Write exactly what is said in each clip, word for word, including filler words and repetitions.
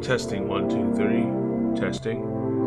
Testing one, two, three. Testing.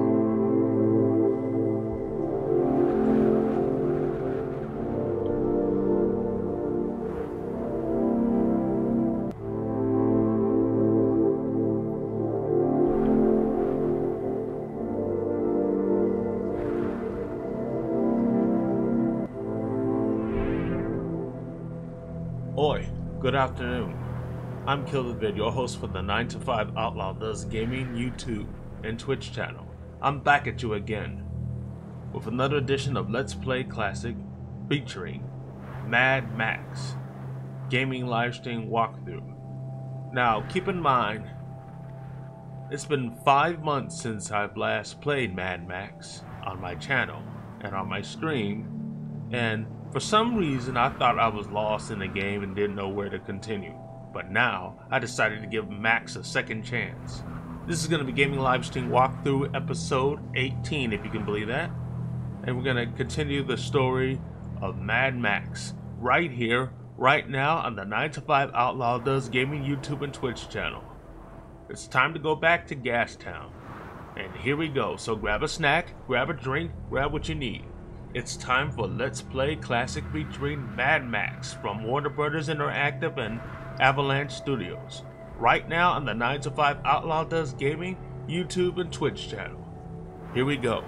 Oi, good afternoon. I'm KillerVid, your host for the nine to five Outlaw Does Gaming YouTube and Twitch channel. I'm back at you again with another edition of Let's Play Classic featuring Mad Max gaming livestream walkthrough. Now keep in mind, it's been five months since I've last played Mad Max on my channel and on my stream, and for some reason I thought I was lost in the game and didn't know where to continue. But now, I decided to give Max a second chance. This is going to be Gaming Livestream Walkthrough episode eighteen, if you can believe that. And we're going to continue the story of Mad Max right here, right now on the nine to five Outlaw Does Gaming YouTube and Twitch channel. It's time to go back to Gastown. And here we go. So grab a snack, grab a drink, grab what you need. It's time for Let's Play Classic featuring Mad Max from Warner Brothers Interactive and Avalanche Studios, right now on the nine to five Outlaw Does Gaming YouTube and Twitch channel. Here we go.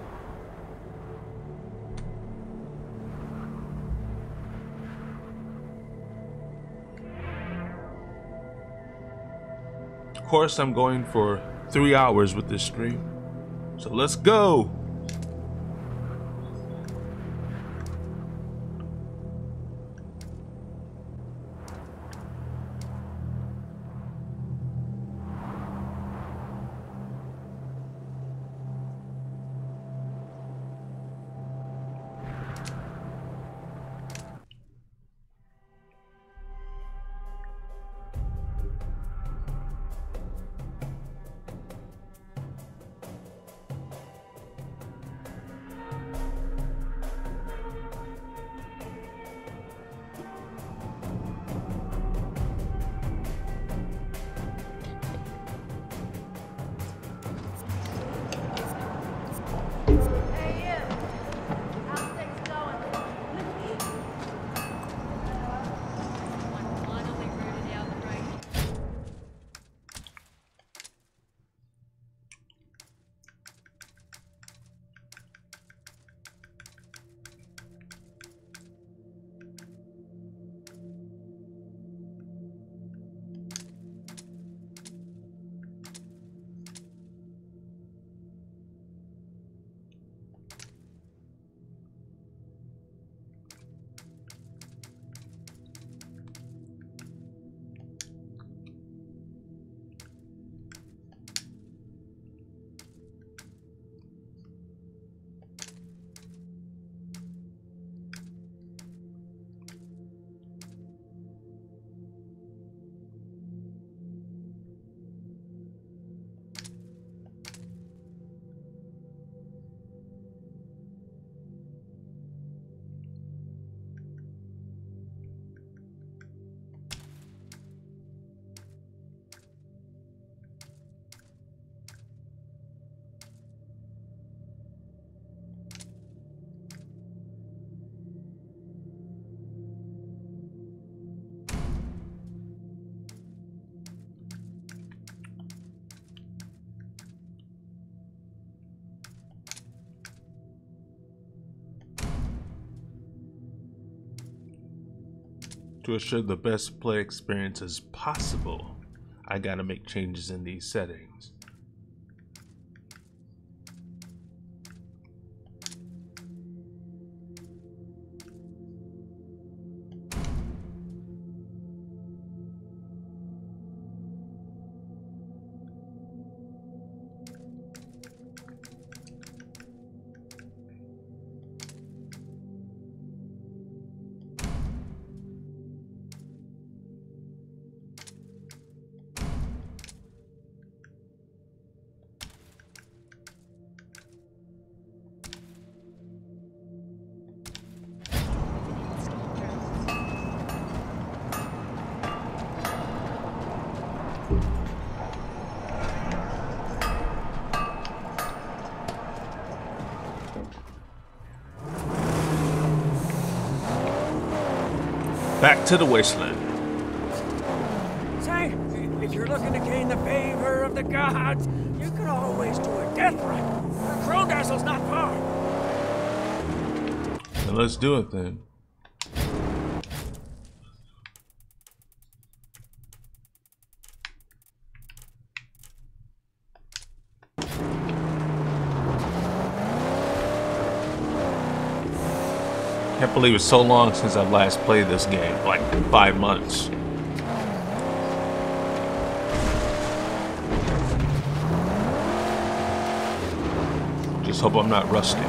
Of course, I'm going for three hours with this stream, so let's go. To assure the best play experience as possible, I gotta make changes in these settings. Back to the wasteland. Say, if you're looking to gain the favor of the gods, you could always do a death rite. Krondazzle's not far. Then let's do it then. Can't believe it's so long since I've last played this game, like five months. Just hope I'm not rusty.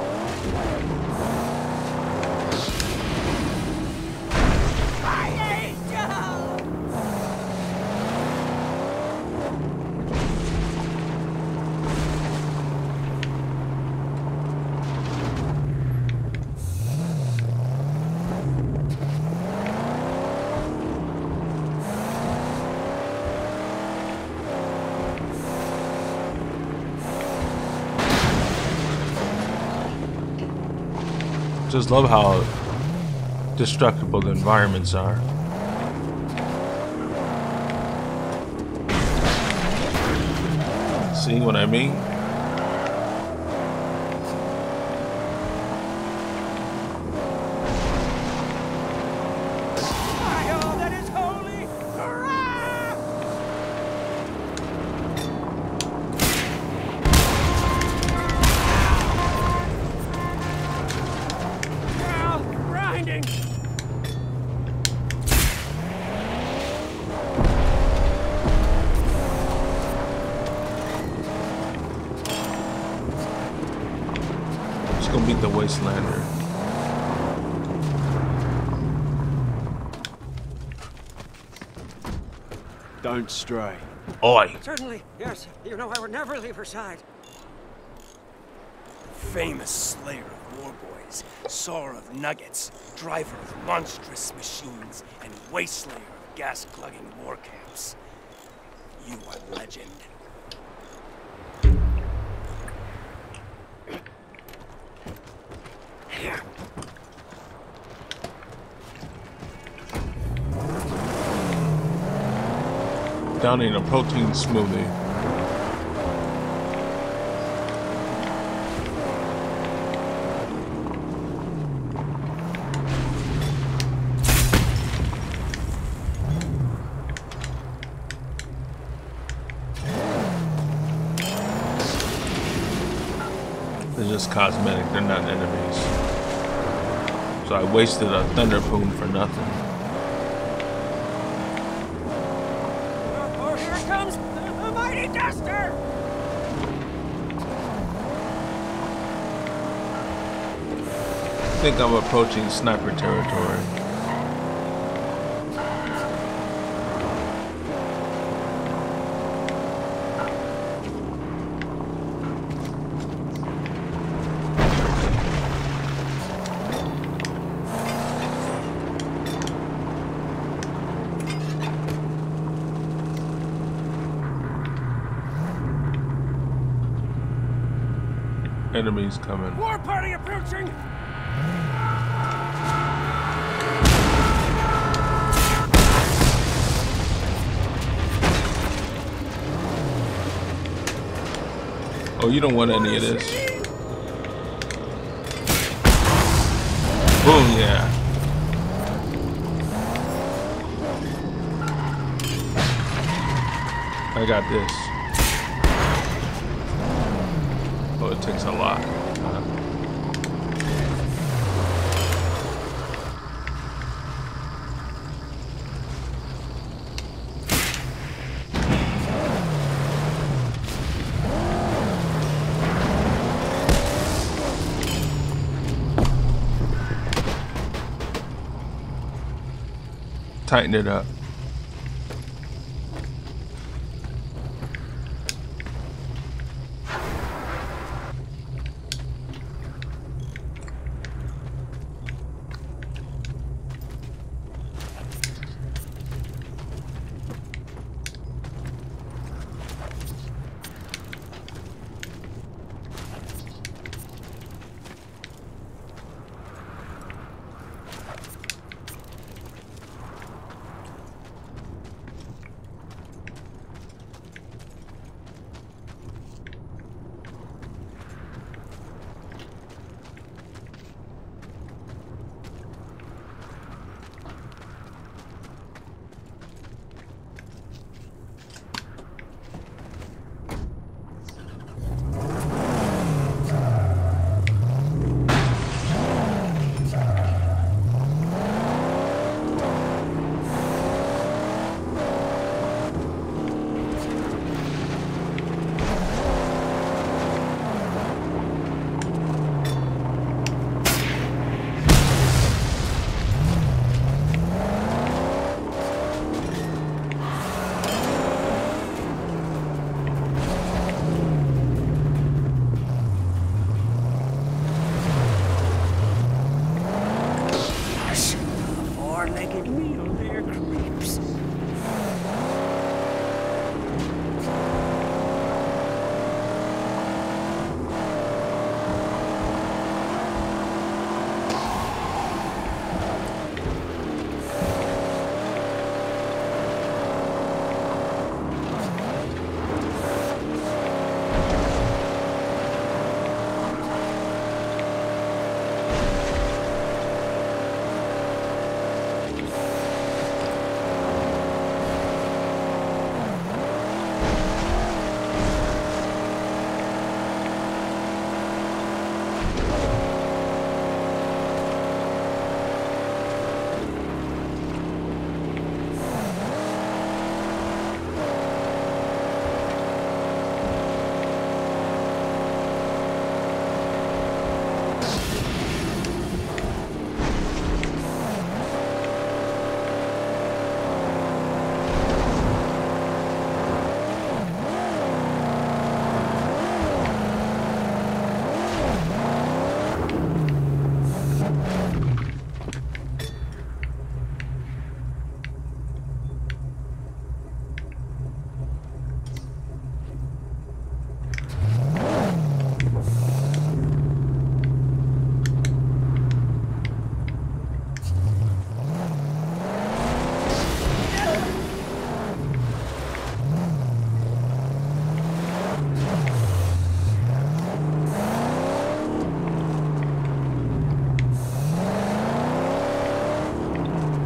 Just love how destructible the environments are. See what I mean? Meet the wastelander. Don't stray. Oi! Certainly, yes. You know I would never leave her side. Famous slayer of warboys, sower of nuggets, driver of monstrous machines, and wastelander of gas-plugging war camps. You are legend. Downing a protein smoothie. They're just cosmetic, they're not enemies. So I wasted a thunder boom for nothing. Duster! I think I'm approaching sniper territory. Enemies coming. War party approaching! Oh, you don't want any of this. Boom, yeah. I got this. Oh, it takes a lot. Uh, tighten it up.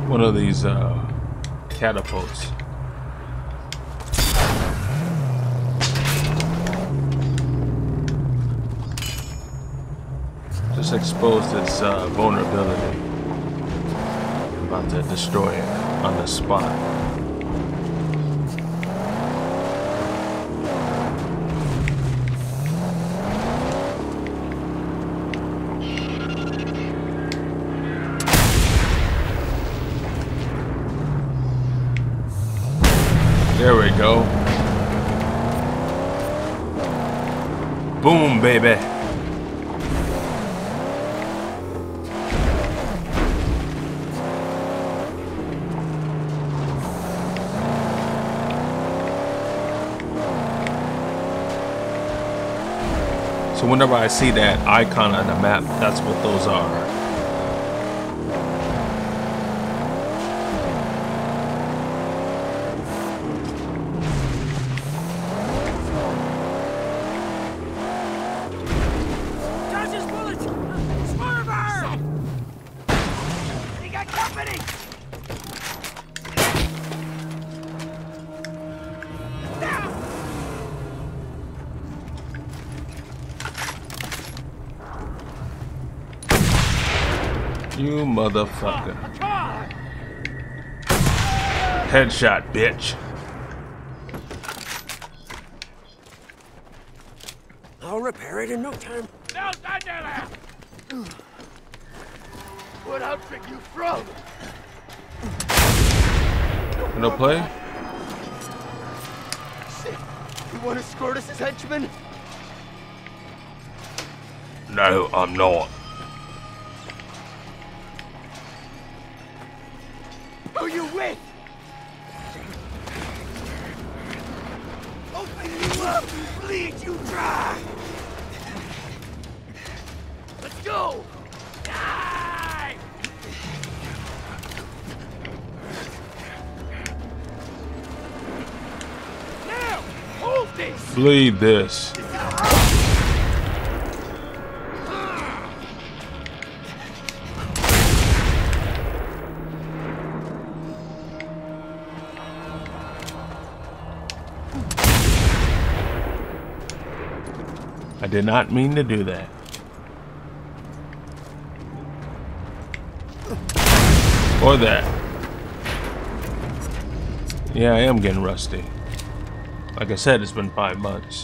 one of these uh, catapults. Just exposed its uh, vulnerability. I'm about to destroy it on the spot. There we go. Boom, baby. So whenever I see that icon on the map, that's what those are. You motherfucker. Headshot, bitch. I'll repair it in no time. Now, Daniela! What outfit you from? No play? Shit. You want to escort us as henchmen? No, I'm not. Who you with? Open you up, bleed you dry. Let's go. Die. Now, hold this. Bleed this. I did not mean to do that. Or that. Yeah, I am getting rusty. Like I said, it's been five months.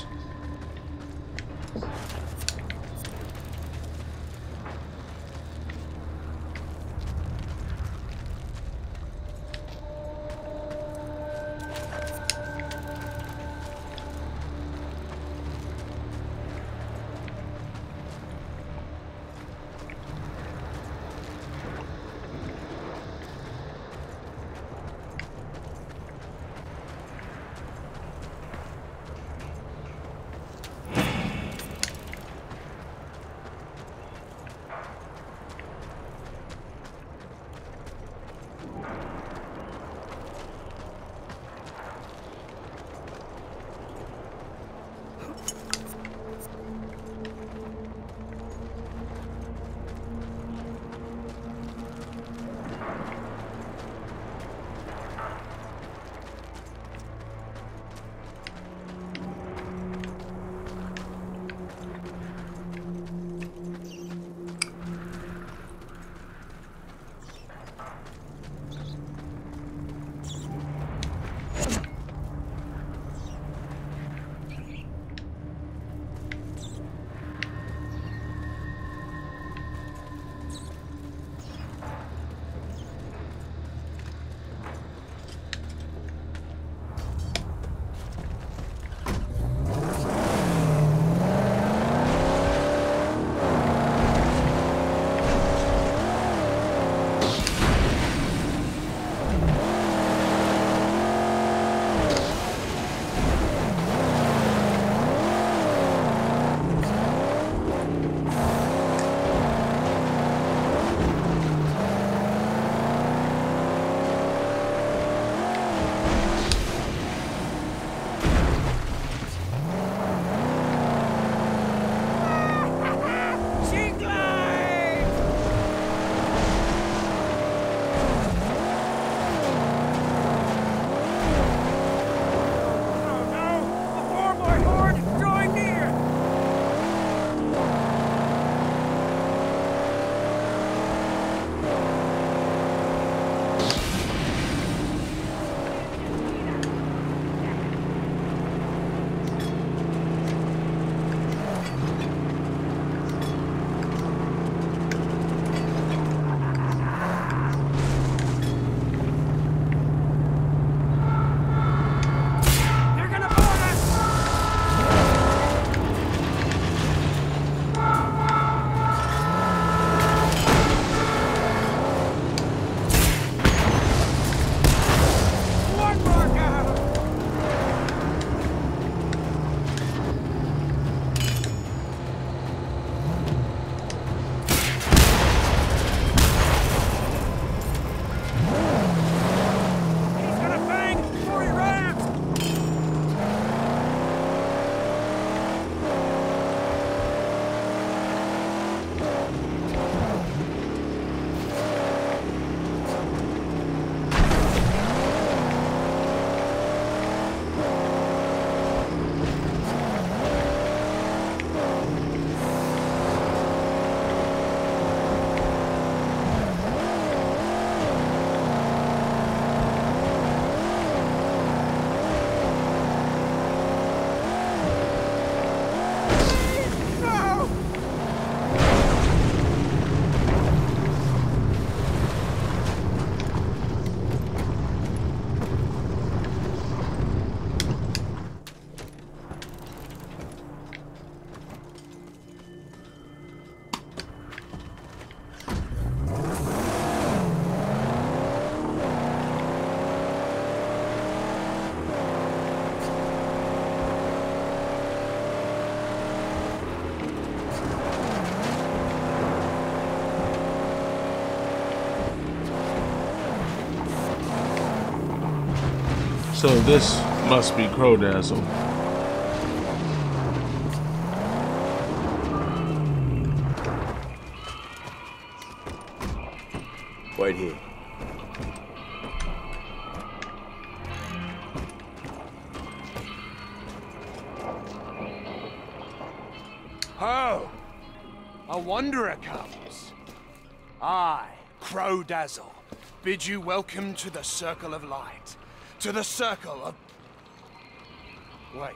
So this must be Crow Dazzle. Wait here. Oh, a wanderer comes. I, Crow Dazzle, bid you welcome to the Circle of Light. To the Circle of... Wait.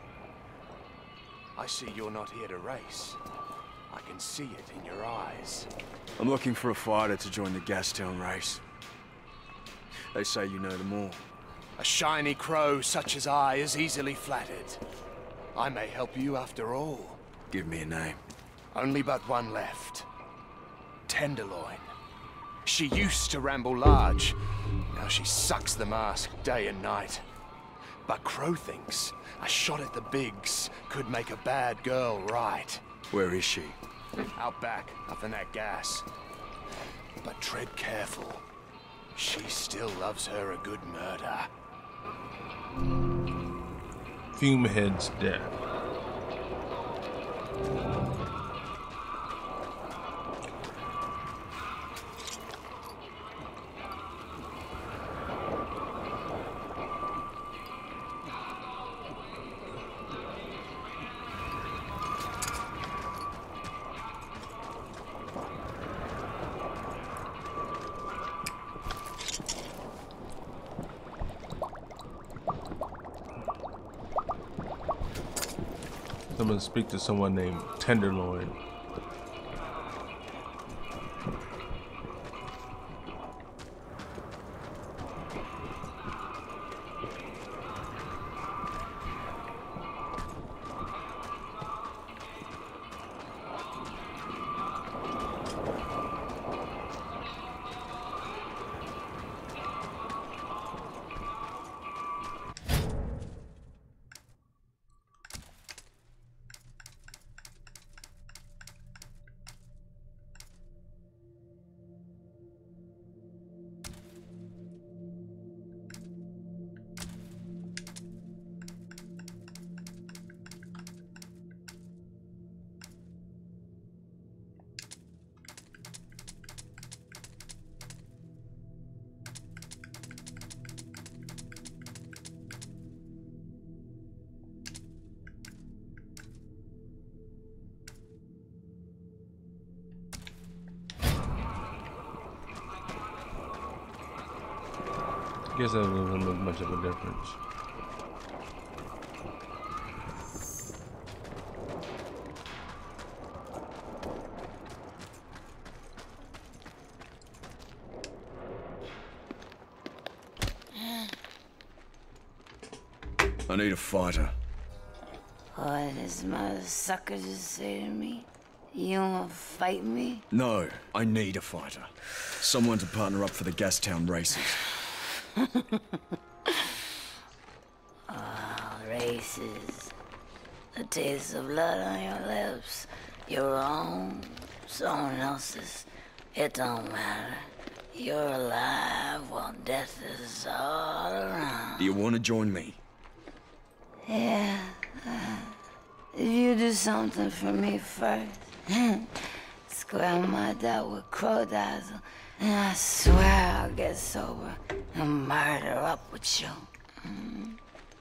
I see you're not here to race. I can see it in your eyes. I'm looking for a fighter to join the Gastown race. They say you know them all. A shiny crow such as I is easily flattered. I may help you after all. Give me a name. Only but one left. Tenderloin. She used to ramble large. Now she sucks the mask day and night. But Crow thinks a shot at the bigs could make a bad girl right. Where is she? Out back, up in that gas. But tread careful. She still loves her a good murder. Fumehead's death. I'm gonna speak to someone named Tenderloin. I guess that doesn't make much of a difference. I need a fighter. What does my sucker just say to me? You wanna fight me? No, I need a fighter. Someone to partner up for the Gastown races. Oh, races. The taste of blood on your lips. Your own, someone else's. It don't matter. You're alive while death is all around. Do you want to join me? Yeah. Uh, if you do something for me first, square my debt with Crow Dazzle, and I swear I'll get sober and murder up with you. Mm.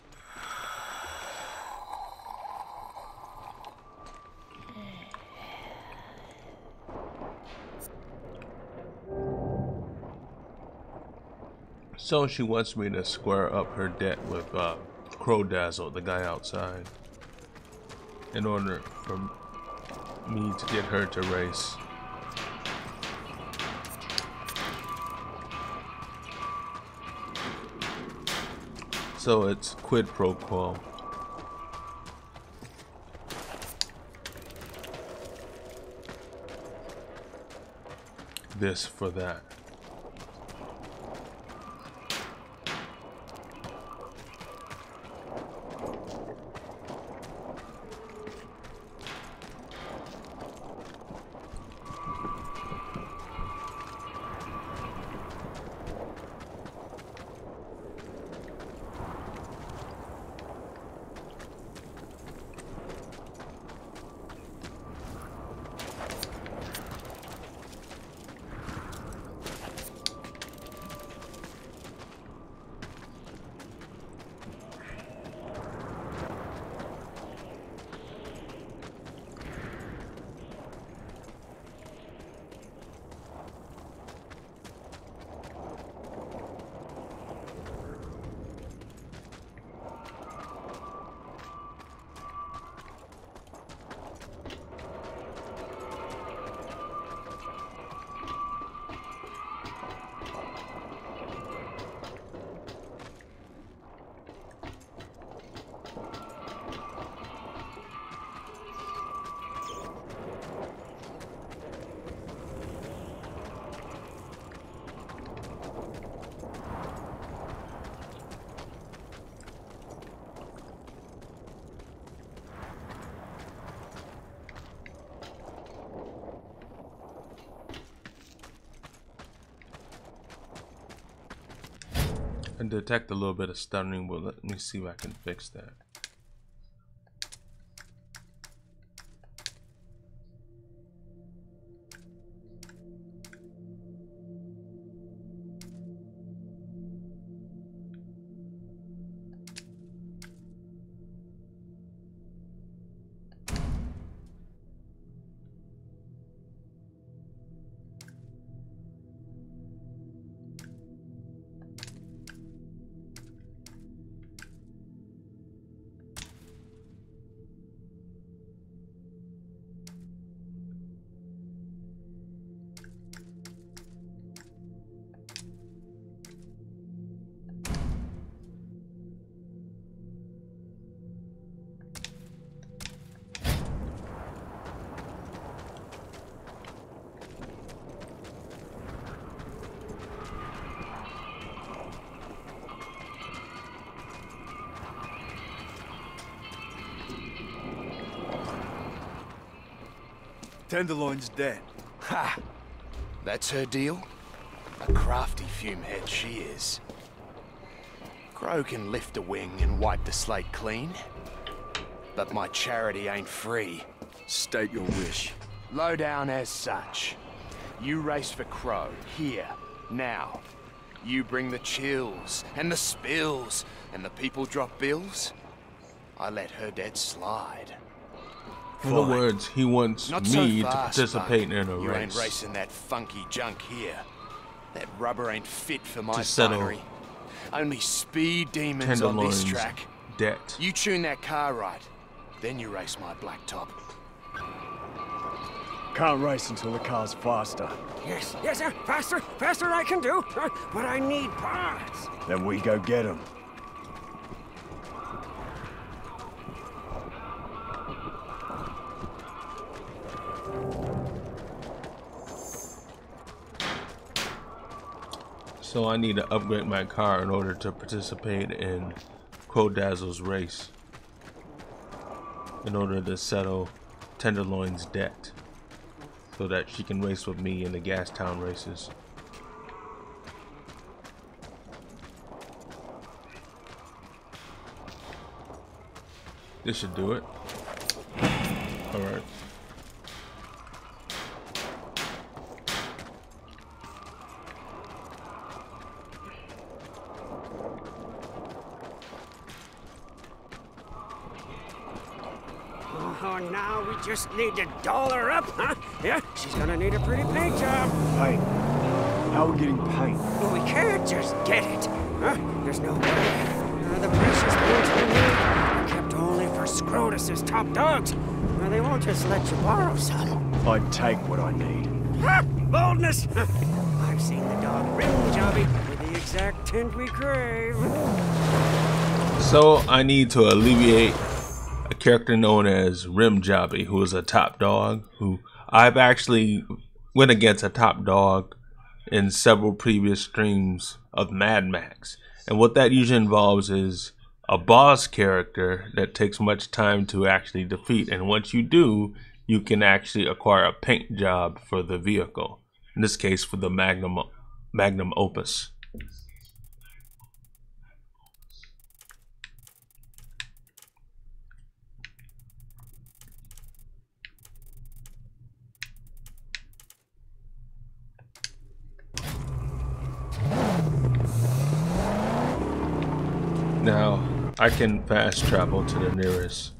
So she wants me to square up her debt with uh, Crow Dazzle, the guy outside, in order for me to get her to race. So it's quid pro quo. This for that. I detect a little bit of stuttering, but let me see if I can fix that. Tenderloin's dead. Ha! That's her deal? A crafty fumehead she is. Crow can lift a wing and wipe the slate clean. But my charity ain't free. State your wish. Low down as such. You race for Crow, here, now. You bring the chills, and the spills, and the people drop bills. I let her dead slide. In other words, he wants Not me so to fast, participate bud. in a You ain't race. racing that funky junk here. That rubber ain't fit for my To settle finery. Only speed demons on this Tenderloin's track. debt. You tune that car right, then you race my blacktop. Can't race until the car's faster. Yes, yes, sir. Faster, faster I can do. Uh, But I need parts. Then we go get 'em. So I need to upgrade my car in order to participate in Crow Dazzle's race. In order to settle Tenderloin's debt. So that she can race with me in the Gastown races. This should do it. Alright. Oh, now we just need to doll her up, huh? Yeah, she's gonna need a pretty paint job. Paint. How are we getting paint? Well, we can't just get it, huh? There's no way. Uh, the precious paints we need are kept only for Scrotus's top dogs. Uh, they won't just let you borrow some. I'd take what I need. Ha! Boldness! I've seen the dog rim jobby with the exact tint we crave. So I need to alleviate a character known as Rim Jobby, who is a top dog, who I've actually went against a top dog in several previous streams of Mad Max. And what that usually involves is a boss character that takes much time to actually defeat. And once you do, you can actually acquire a paint job for the vehicle. In this case, for the Magnum, Magnum Opus. Now, I can fast travel to the nearest.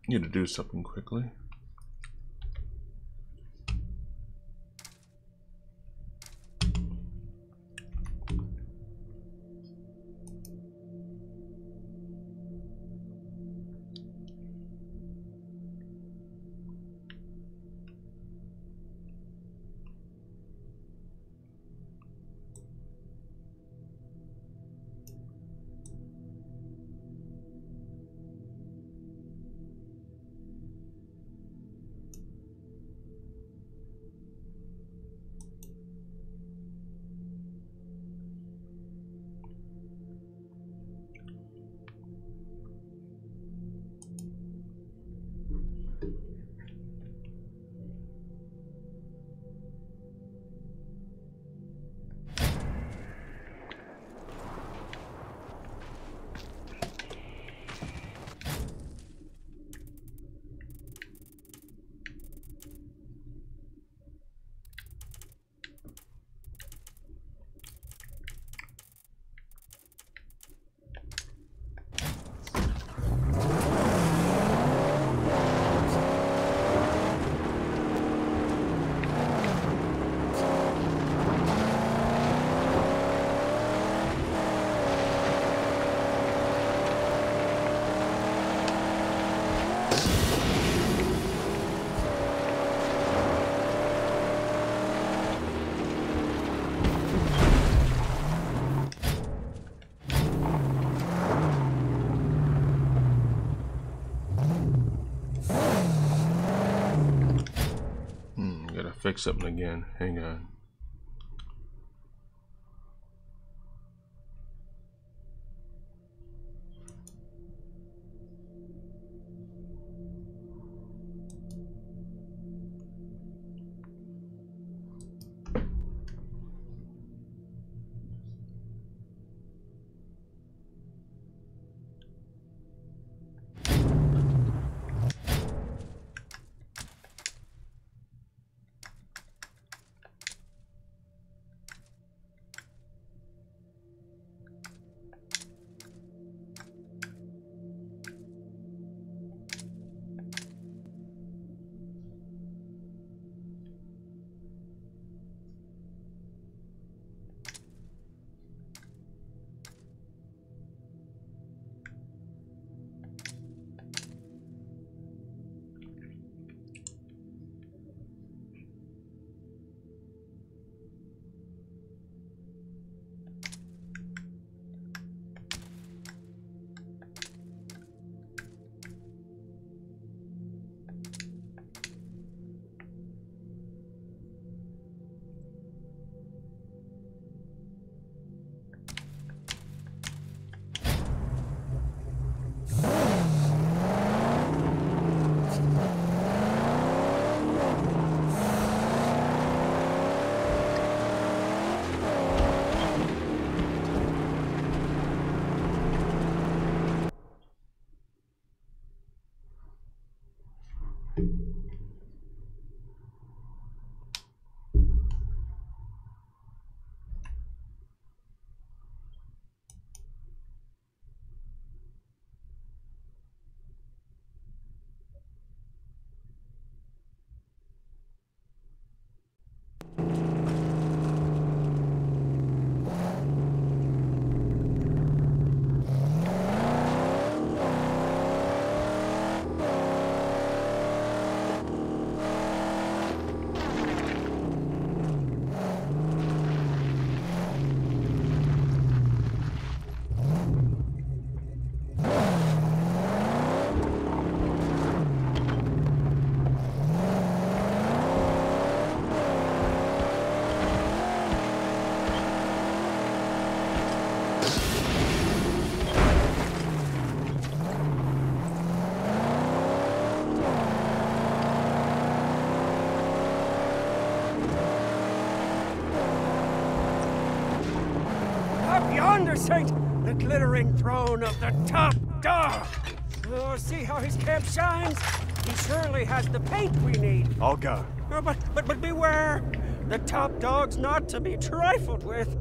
Need to do something quickly. Fix something again. Hang on. Yonder sight, the glittering throne of the top dog. Oh, see how his camp shines? He surely has the paint we need. I'll go. Oh, but, but, but beware. The top dog's not to be trifled with.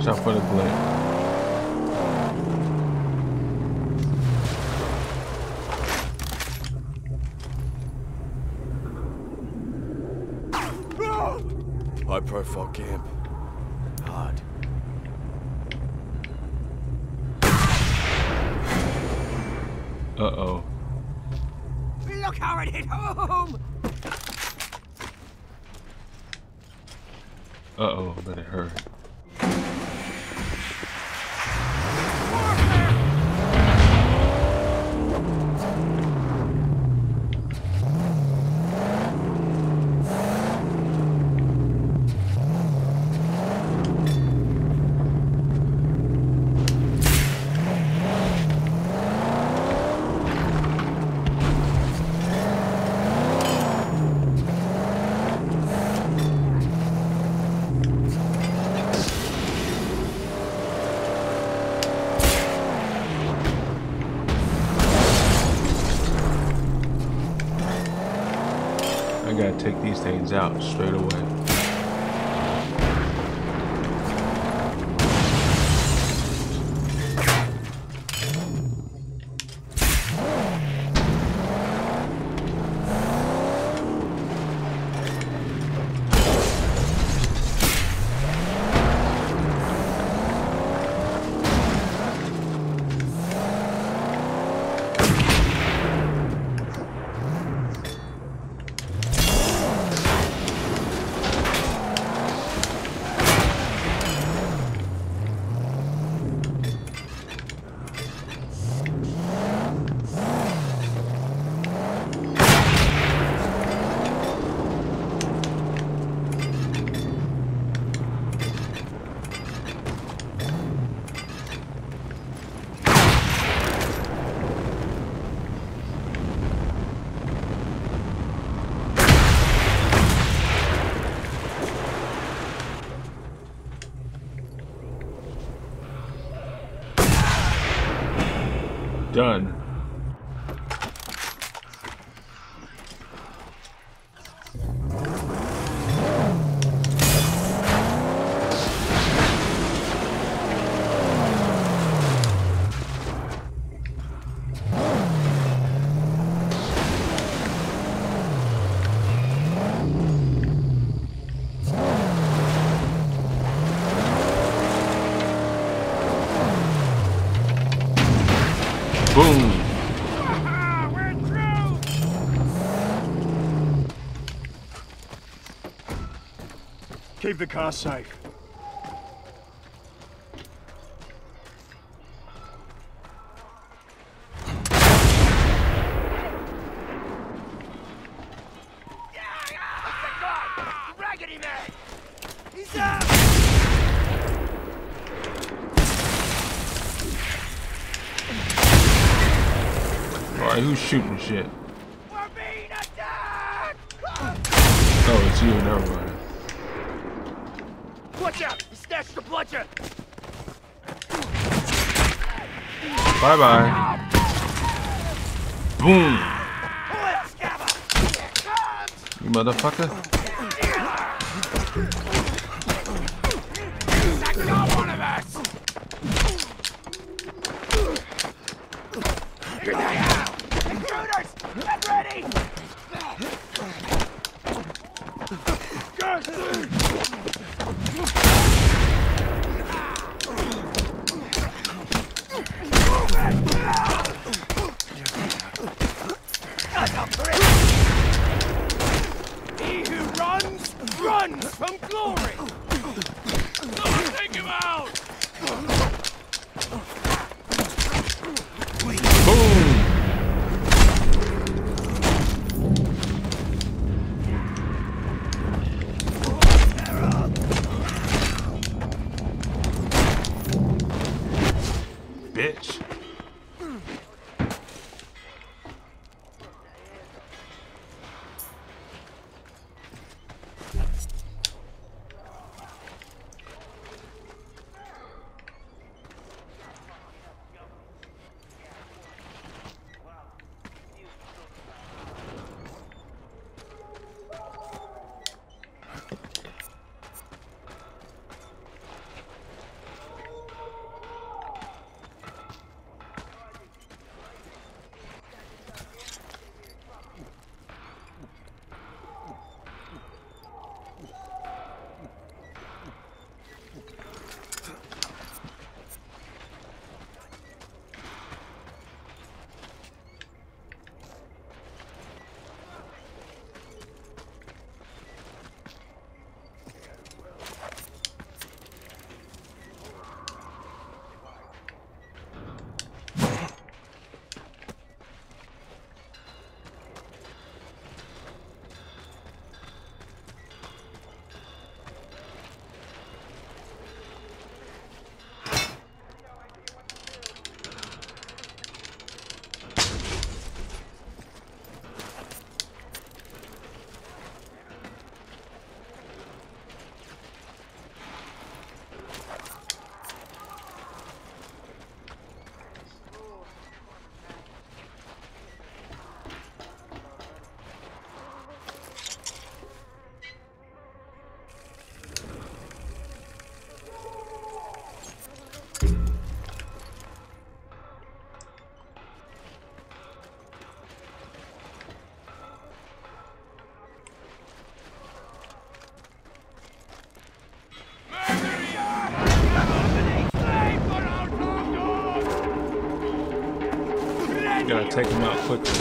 Watch out for the glint. High profile camp. Hard. Uh-oh. Look how it hit home! Uh-oh, but it hurt. I gotta take these things out straight away. Done. Boom. We're through! Keep the car safe. Raggedy man! He's out! Alright, who's shooting shit? We're being attacked! Oh, it's you, never mind. Watch out! He snatched the bludgeon! Bye bye. Boom! Pull it, Scabba! Here it comes! You motherfucker. That's not one of us! Here they are! Intruders! Get ready! He who runs, runs from glory! Someone take him out! Boom! Bitch. Gotta take him out quickly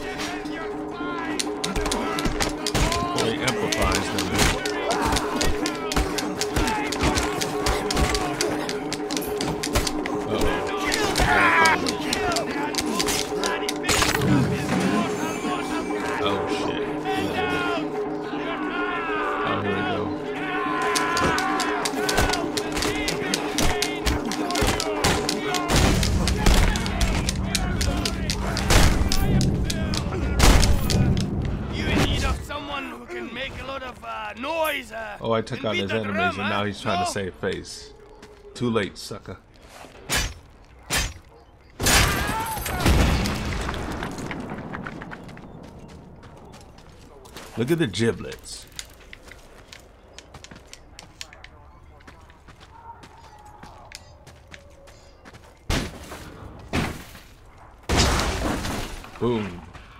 before he amplifies them. Oh shit. Oh, here we go. You in need of someone who can make a lot of uh, noise. Uh, Oh, I took and out beat his the enemies drum, and huh? now he's trying No? to save face. Too late, sucker. Look at the giblets. Boom.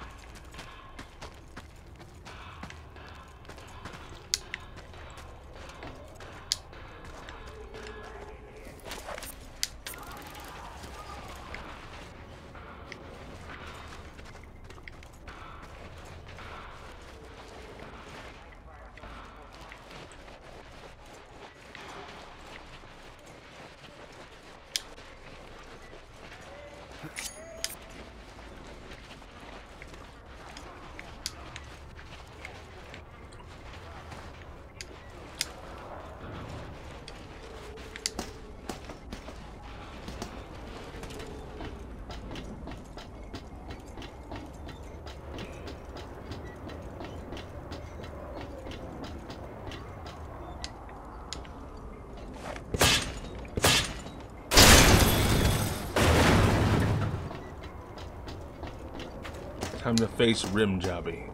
Time to face Rim Jobby.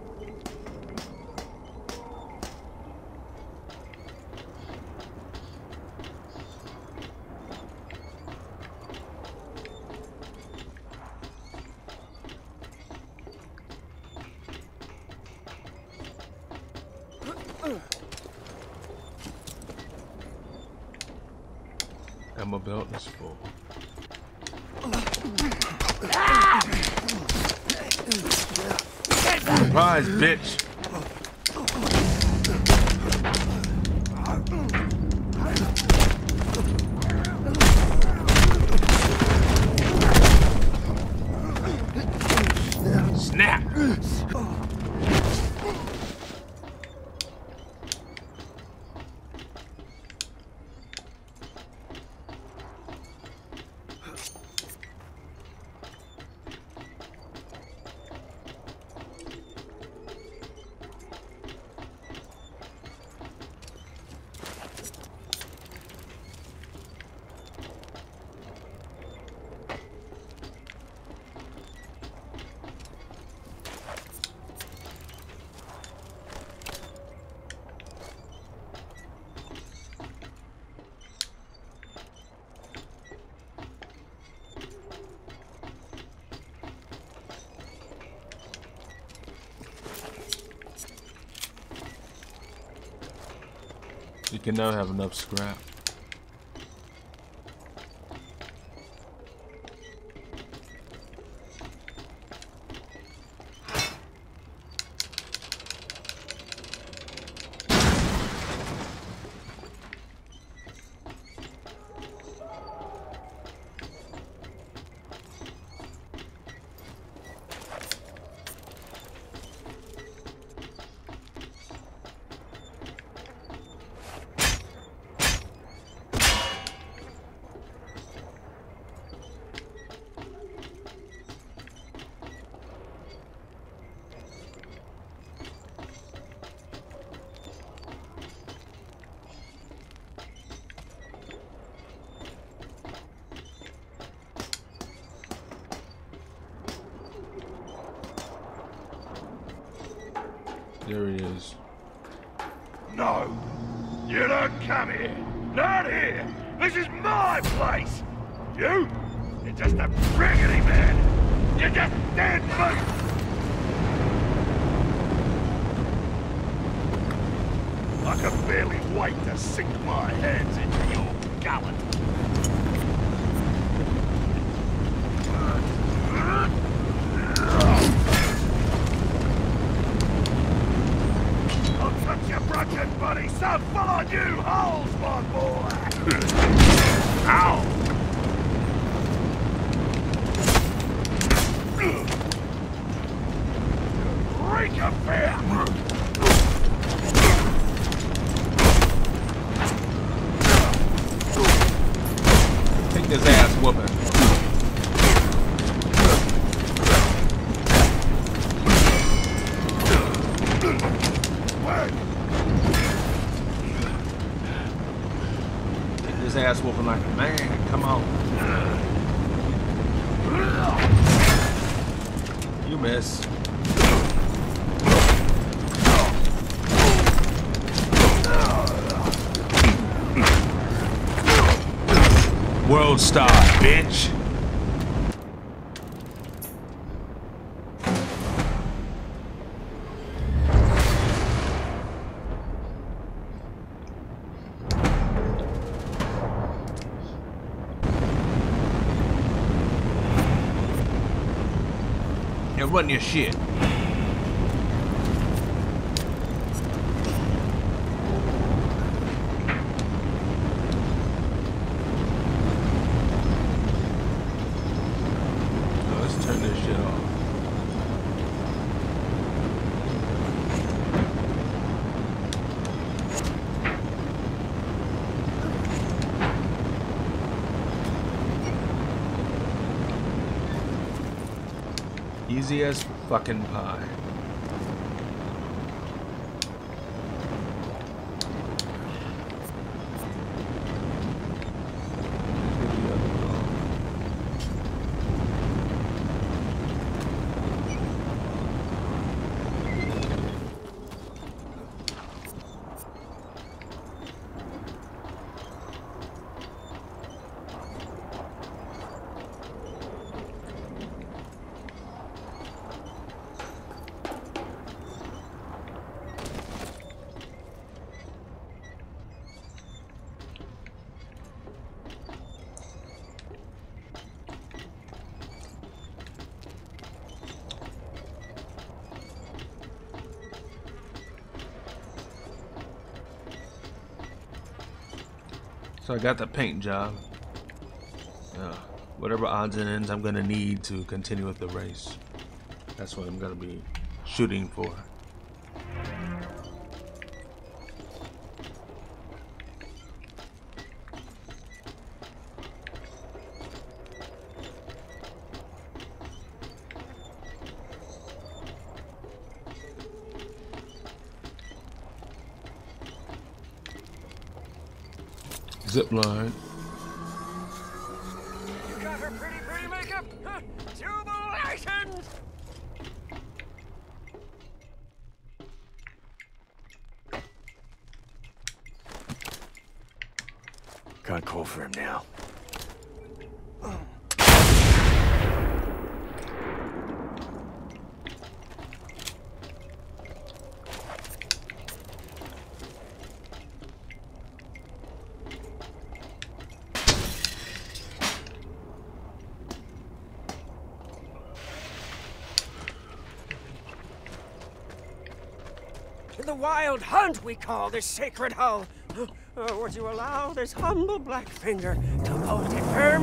Ammo belt is full. Surprise, bitch! Snap! You can never have enough scrap. There he is. No, you don't come here. Not here. This is my place. You? You're just a raggedy man. You're just dead meat. I can barely wait to sink my hands into your gullet. his ass whooping. Take his ass whooping like a man. Come on. You miss. World star, bitch. Yeah, run your shit. Easy as fucking pie. So I got the paint job. Uh, whatever odds and ends I'm gonna need to continue with the race. That's what I'm gonna be shooting for. Zip line. You got her pretty, pretty makeup? Huh? Jubilations! Can't call for him now. The wild hunt we call this sacred hull. Uh, would you allow this humble black finger to hold it firm?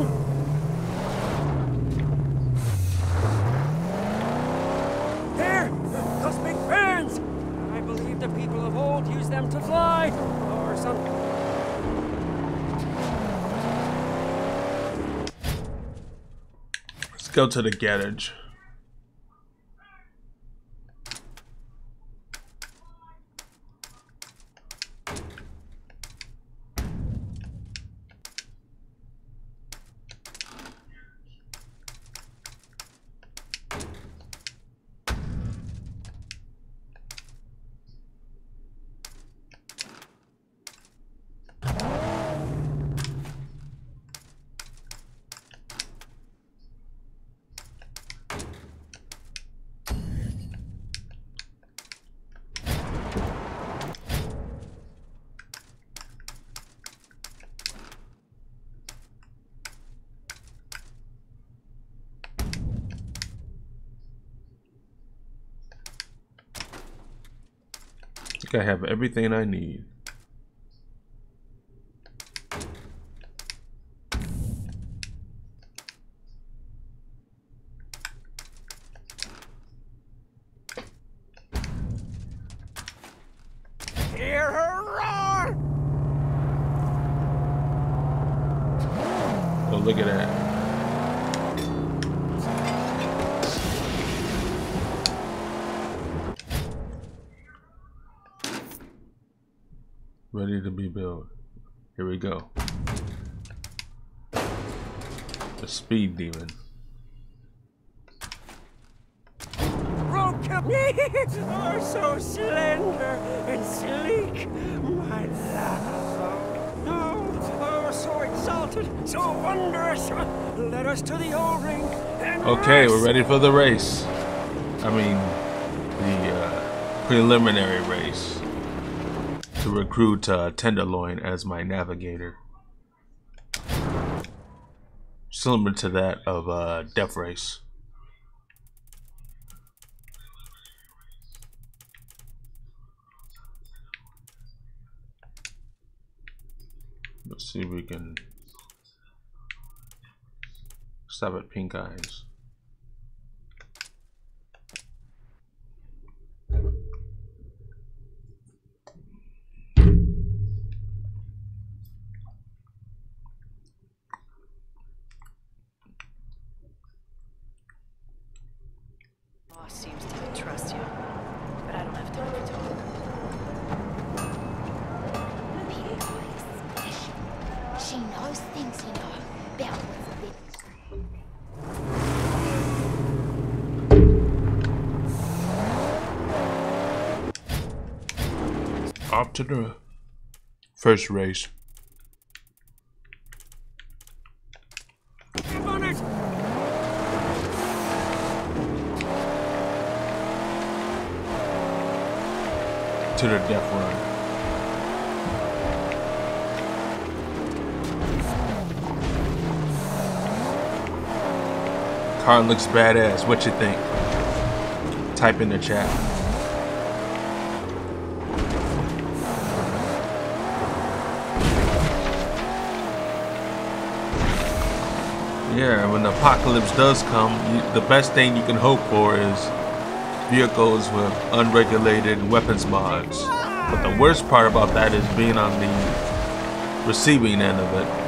There! Those big ferns! I believe the people of old used them to fly, or something. Let's go to the garage. I think I have everything I need. Hear her roar! Well, look at that. Ready to be built. Here we go. The speed demon. Oh, so slender and sleek, my love. Oh, oh, so exalted, so wondrous. Let us to the O-ring. Okay, we're ready for the race. I mean, the uh, preliminary race to recruit uh, Tenderloin as my navigator. Similar to that of uh, Death Race. Let's see if we can stop at Pink Eyes. Boss seems to trust you, but I don't have time to talk. She knows things, you know, about what's big. Up to the first race. On it. To the death run. Car looks badass. What you think? Type in the chat. Yeah, when the apocalypse does come, you, the best thing you can hope for is vehicles with unregulated weapons mods. But the worst part about that is being on the receiving end of it.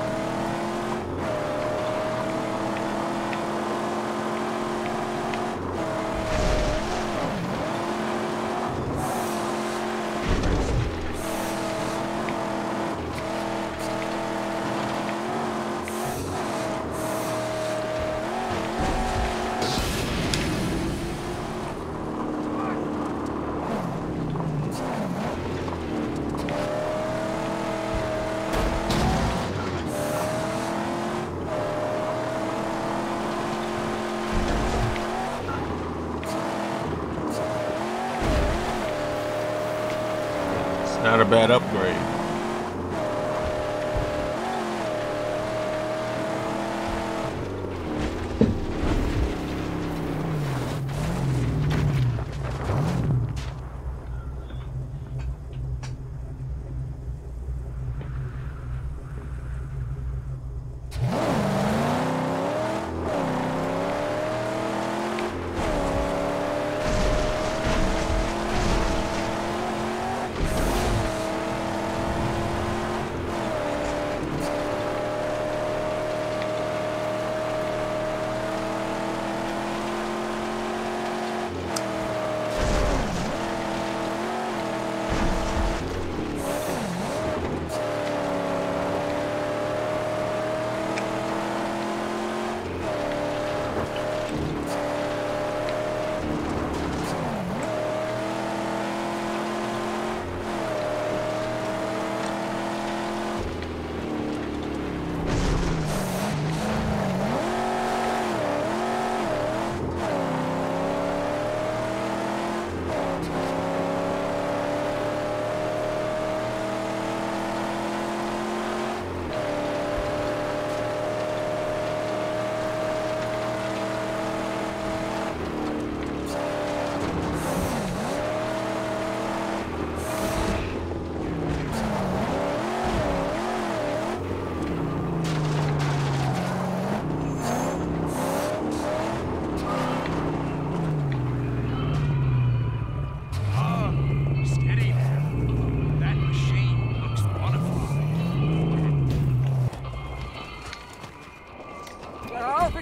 Not a bad upgrade.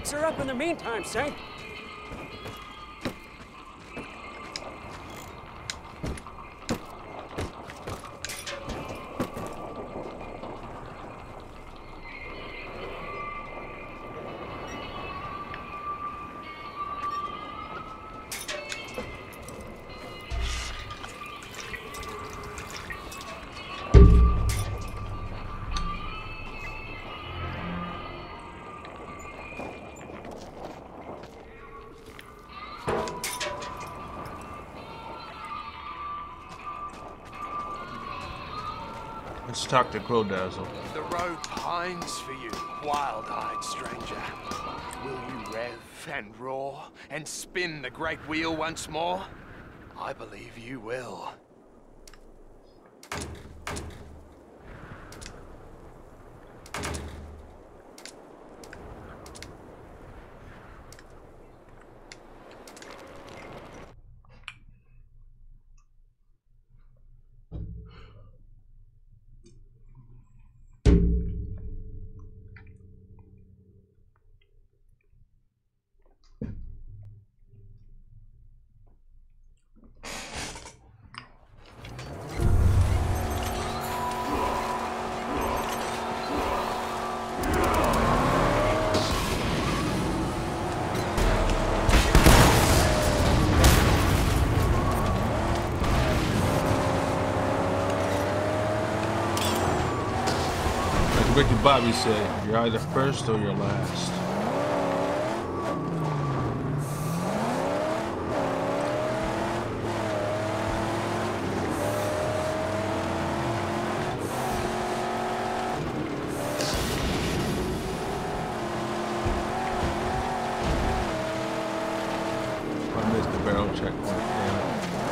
fix her up in the meantime, Saint. Let's talk to Crow Dazzle. The road pines for you, wild-eyed stranger. Will you rev and roar and spin the great wheel once more? I believe you will. Ricky Bobby said, you're either first or you're last. I missed the barrel checkpoint. Yeah.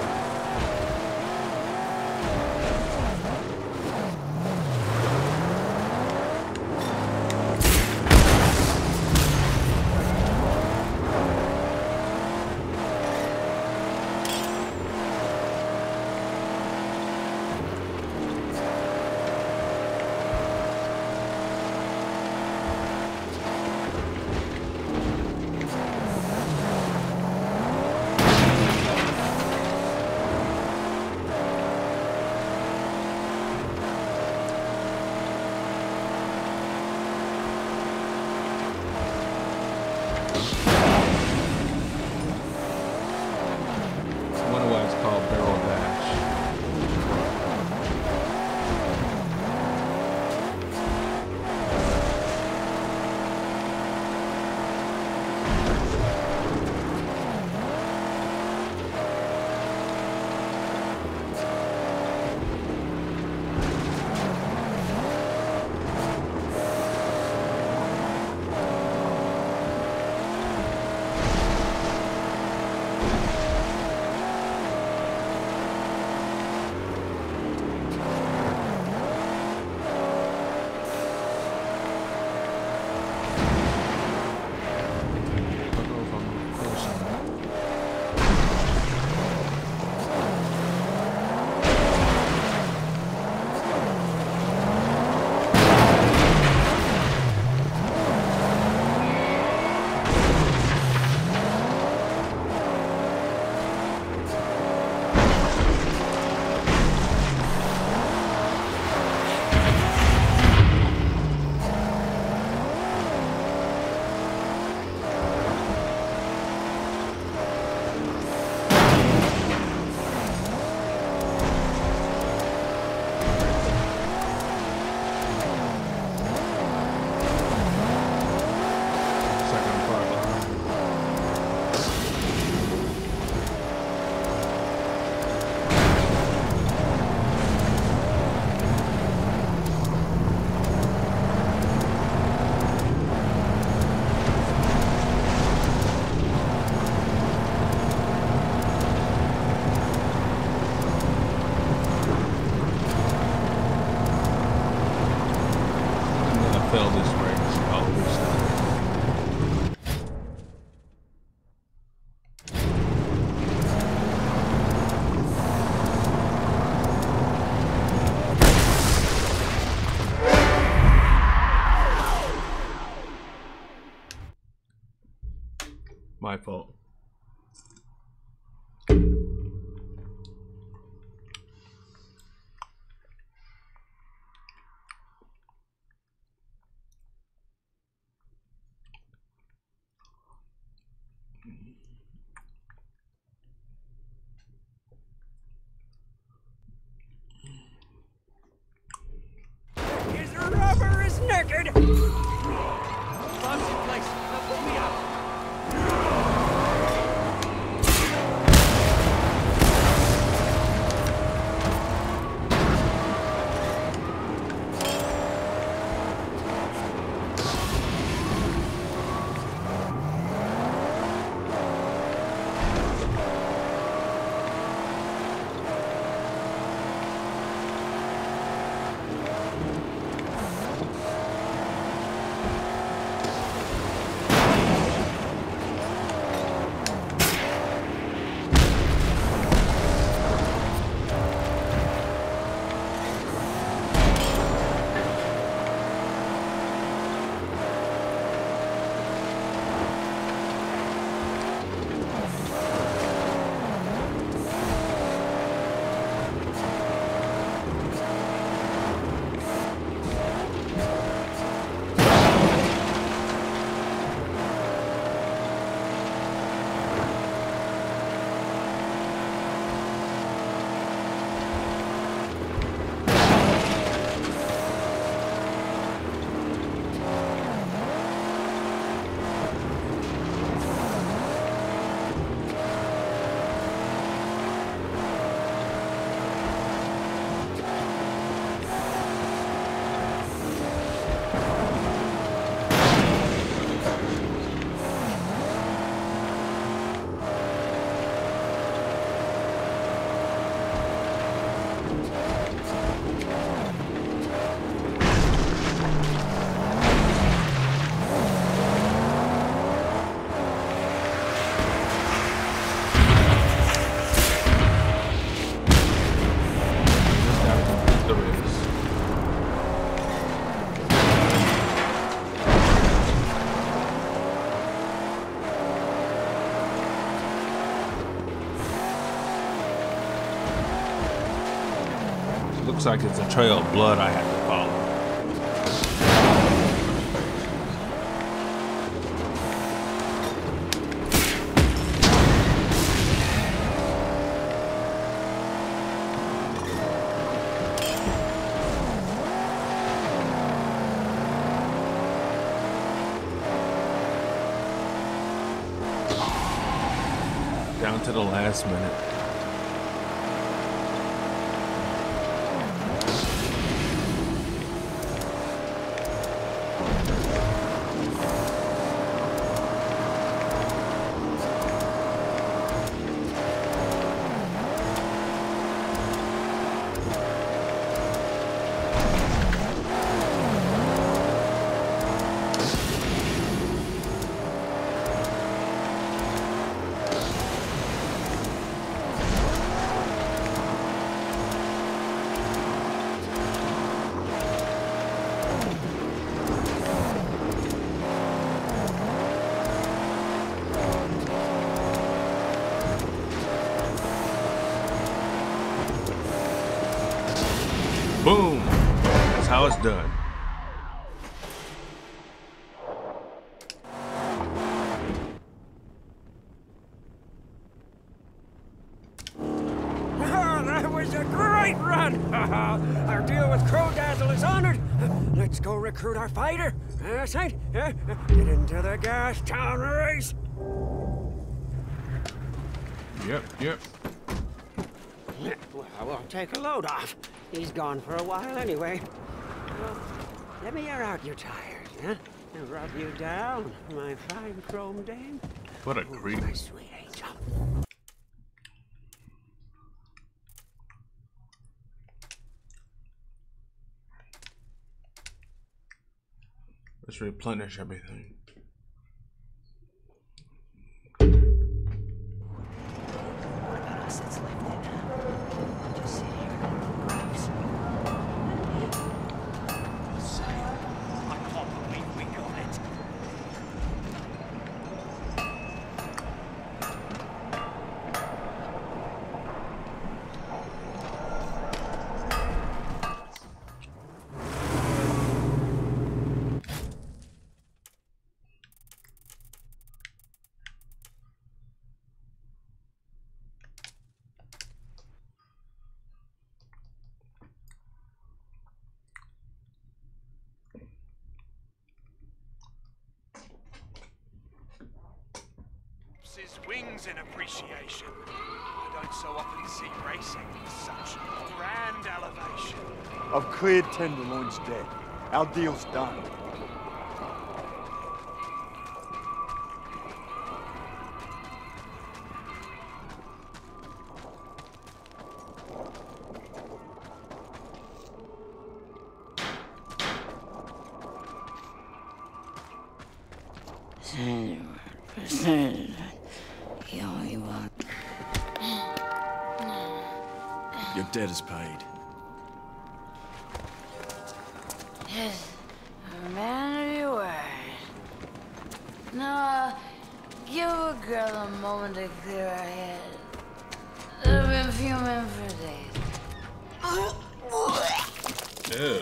fail this race. I'll restart. My fault. His rubber is naked! Bomb's in place. Now pull me out. Looks like it's a trail of blood I have to follow. Down to the last minute. Boom! That's how it's done. Ah, that was a great run! Our deal with Crow Dazzle is honored. Let's go recruit our fighter. Uh, Saint, uh, get into the Gastown race. Yep, yep. Well, we'll take a load off. He's gone for a while anyway. Well, let me air out your tires, huh? And rub you down, my fine chrome dame. What a creep. My sweet angel. Let's replenish everything. rings in appreciation. I don't so often see racing with such grand elevation. I've cleared Tenderloin's dead. Our deal's done. Your debt is paid. Yes, a man of your word. Now, uh, give a girl a moment to clear her head. I've been fuming for days. Ew.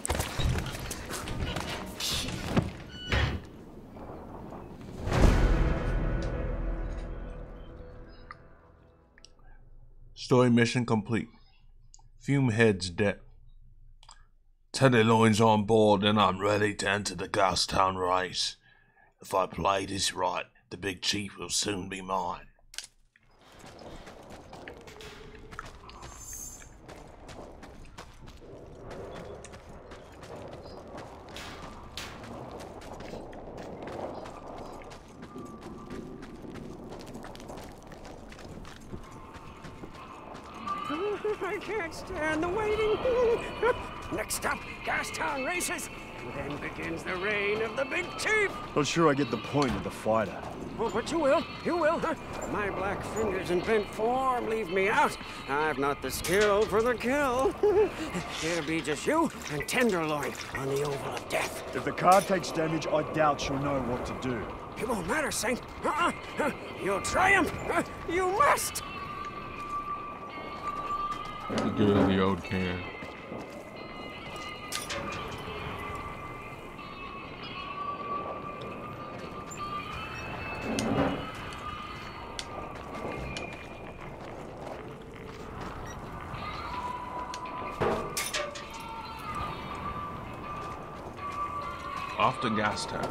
Story mission complete. Fumehead's dead. Tenderloin's on board and I'm ready to enter the Gastown race. If I play this right, the big chief will soon be mine. I can't stand the waiting. Next up, Gastown races. Then begins the reign of the big chief. Not sure I get the point of the fighter. Oh, but you will. You will. Huh? My black fingers and bent form leave me out. I've not the skill for the kill. It'll be just you and Tenderloin on the Oval of Death. If the car takes damage, I doubt she'll know what to do. It won't matter, Saint. Uh-uh. Uh, you'll triumph. Uh, you must. Give it the old can. Off to Gastown.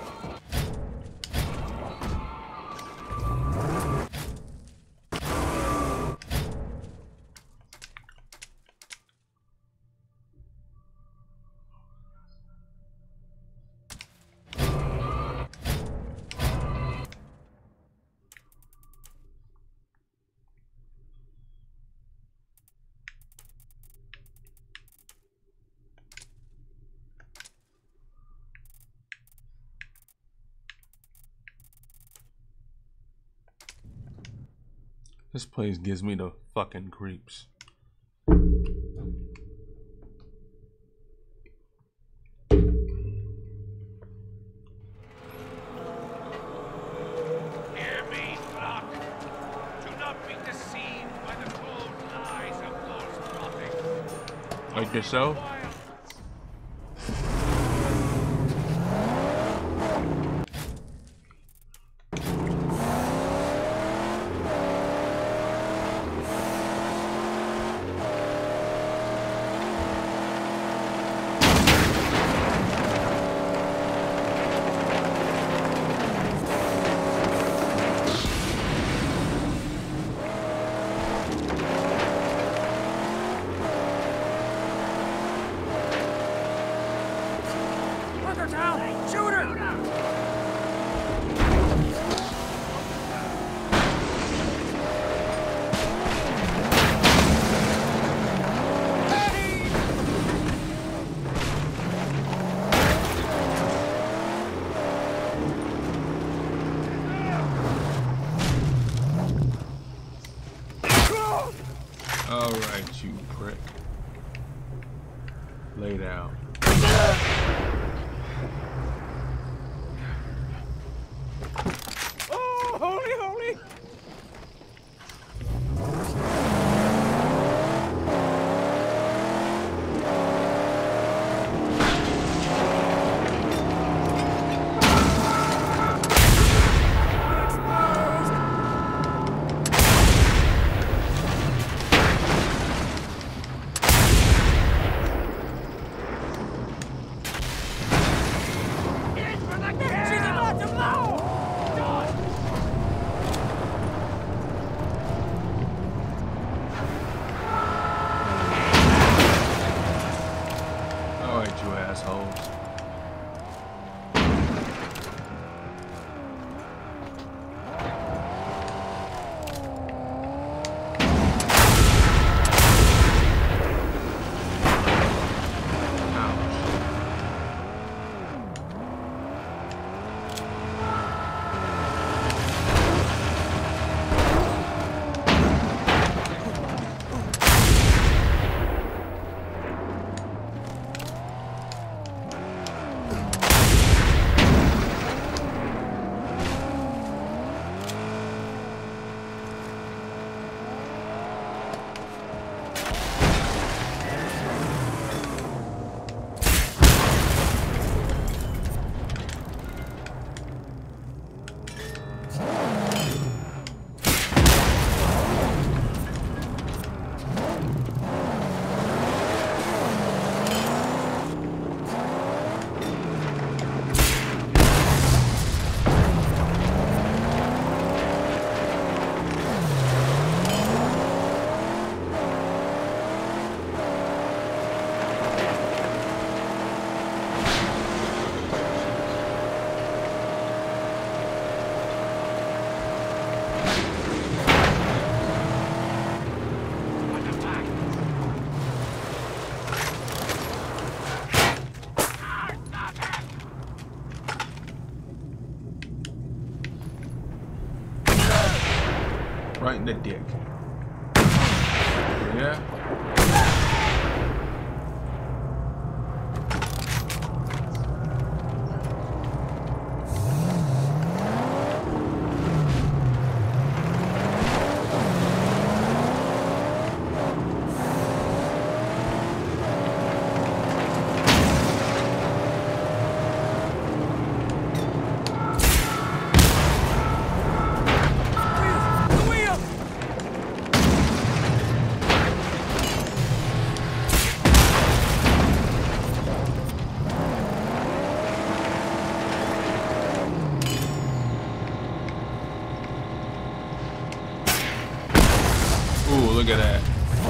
This place gives me the fucking creeps. Hear me, flock. Do not be deceived by the cold lies of those prophets. Like yourself? Alright, you prick. Lay down. right in the dick. Yeah. Ooh, look at that.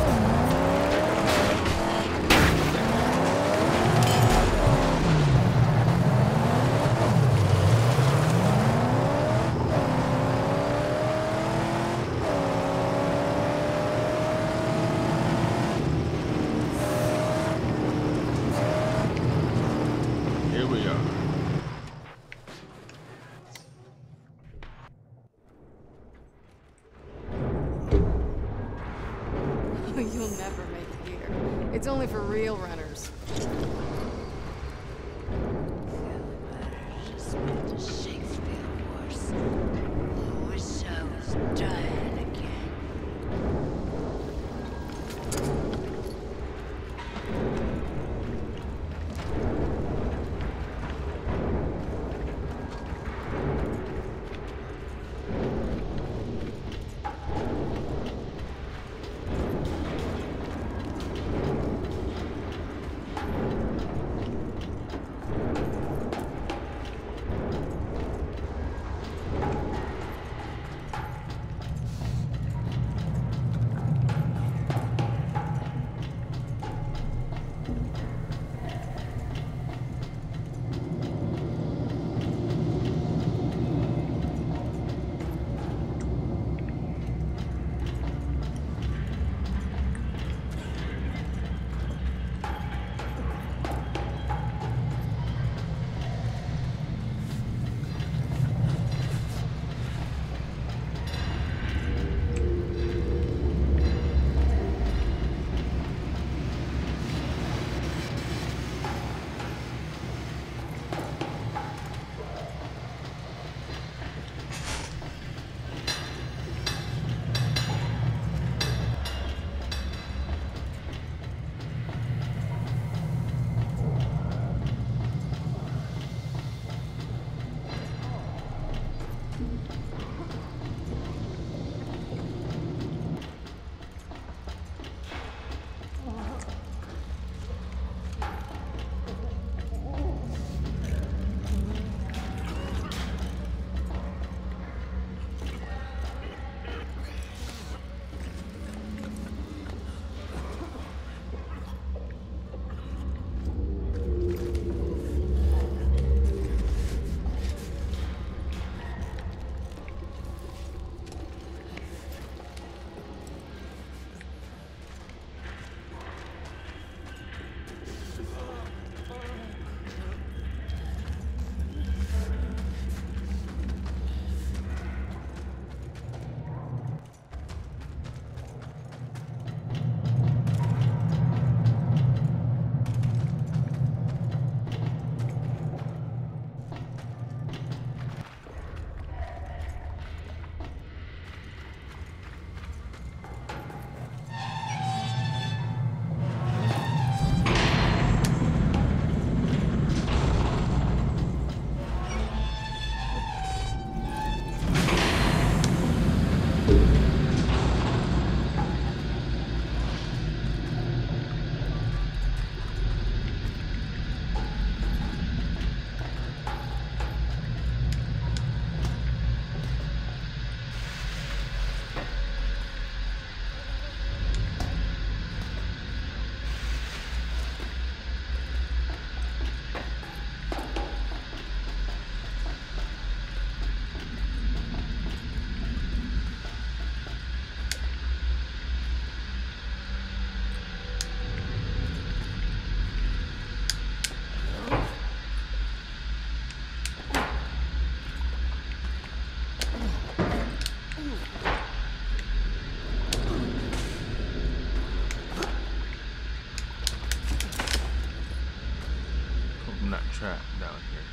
Here we are. You'll never make it here. It's only for real runners. Shakespeare horse. I wish I was dying again. trap down here.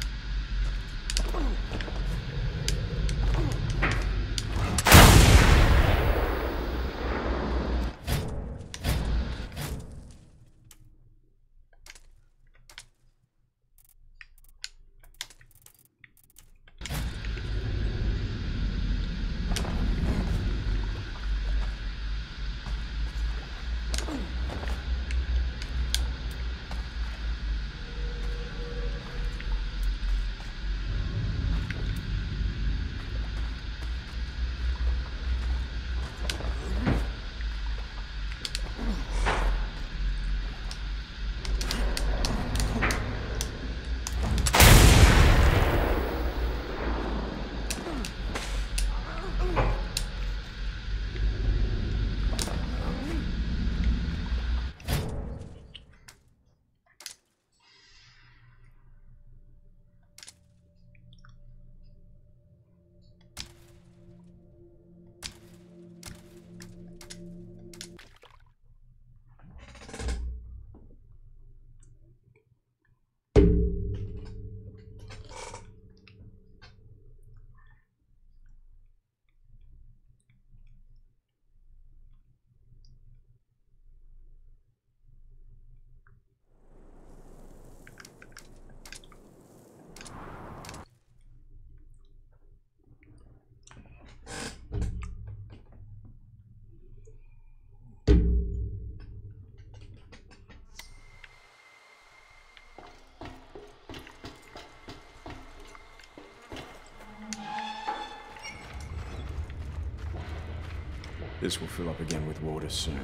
This will fill up again with water soon.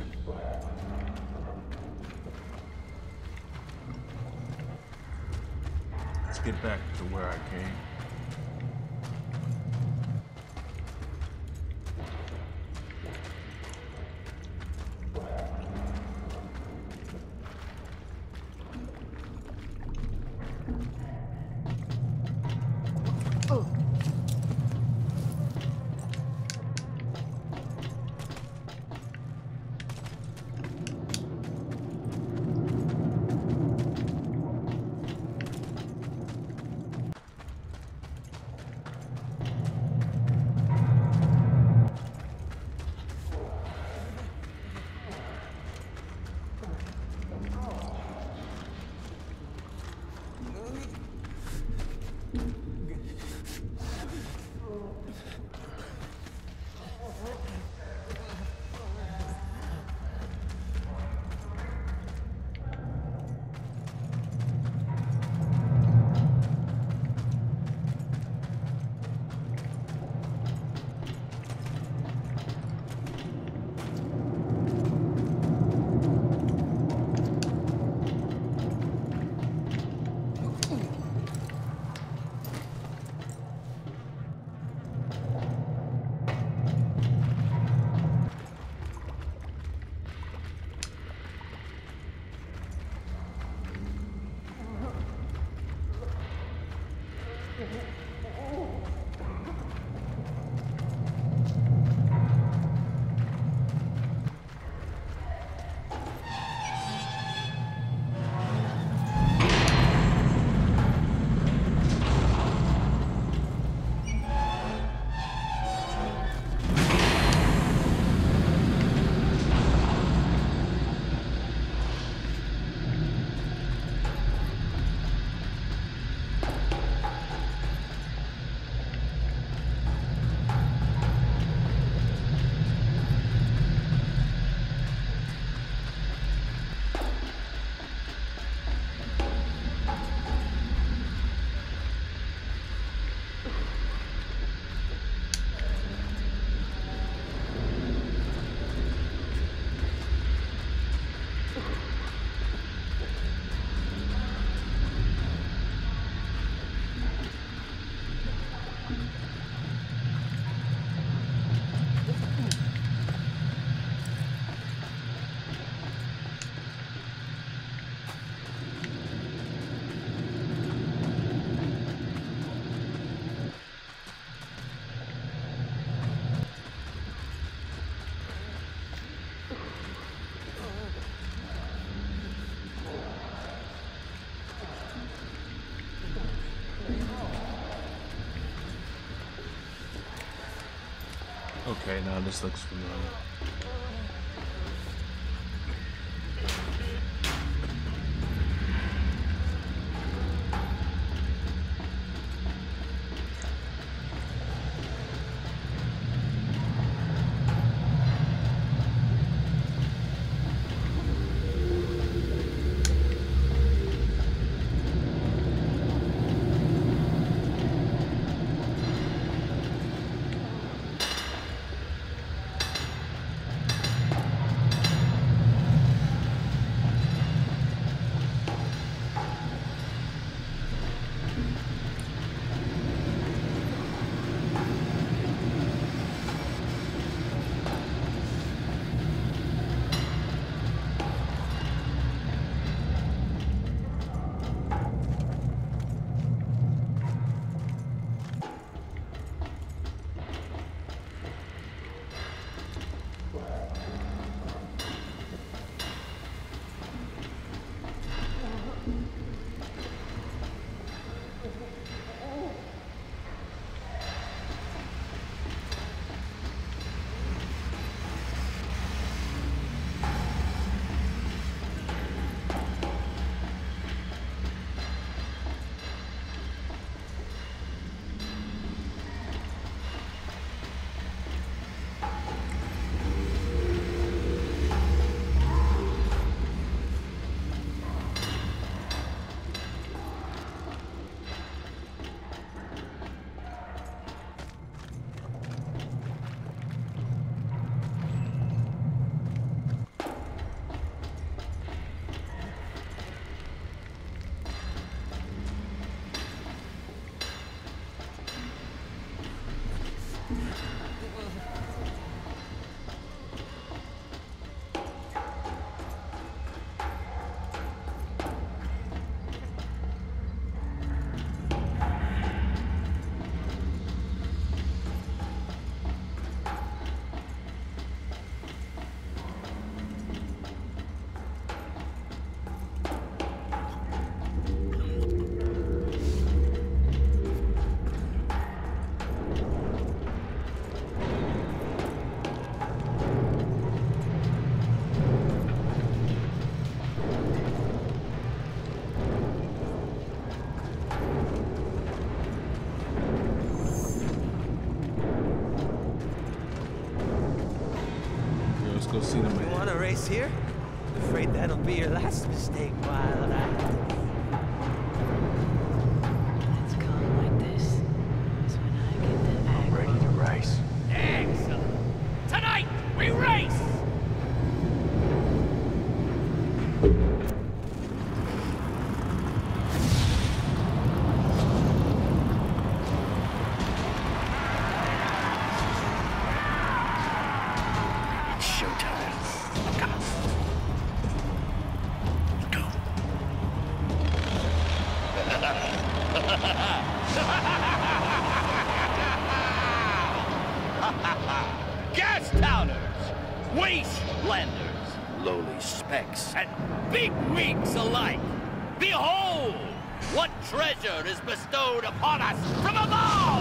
Let's get back to where I came. Okay, now this looks familiar. Go see them. You want to race here? Afraid that'll be your last mistake, Wild Eye. It's calm like this. That's when I get the act. I'm ready to race. Excellent. Tonight, we race! Gastowners, wastelanders, lowly specks, and bigwigs alike, behold what treasure is bestowed upon us from above!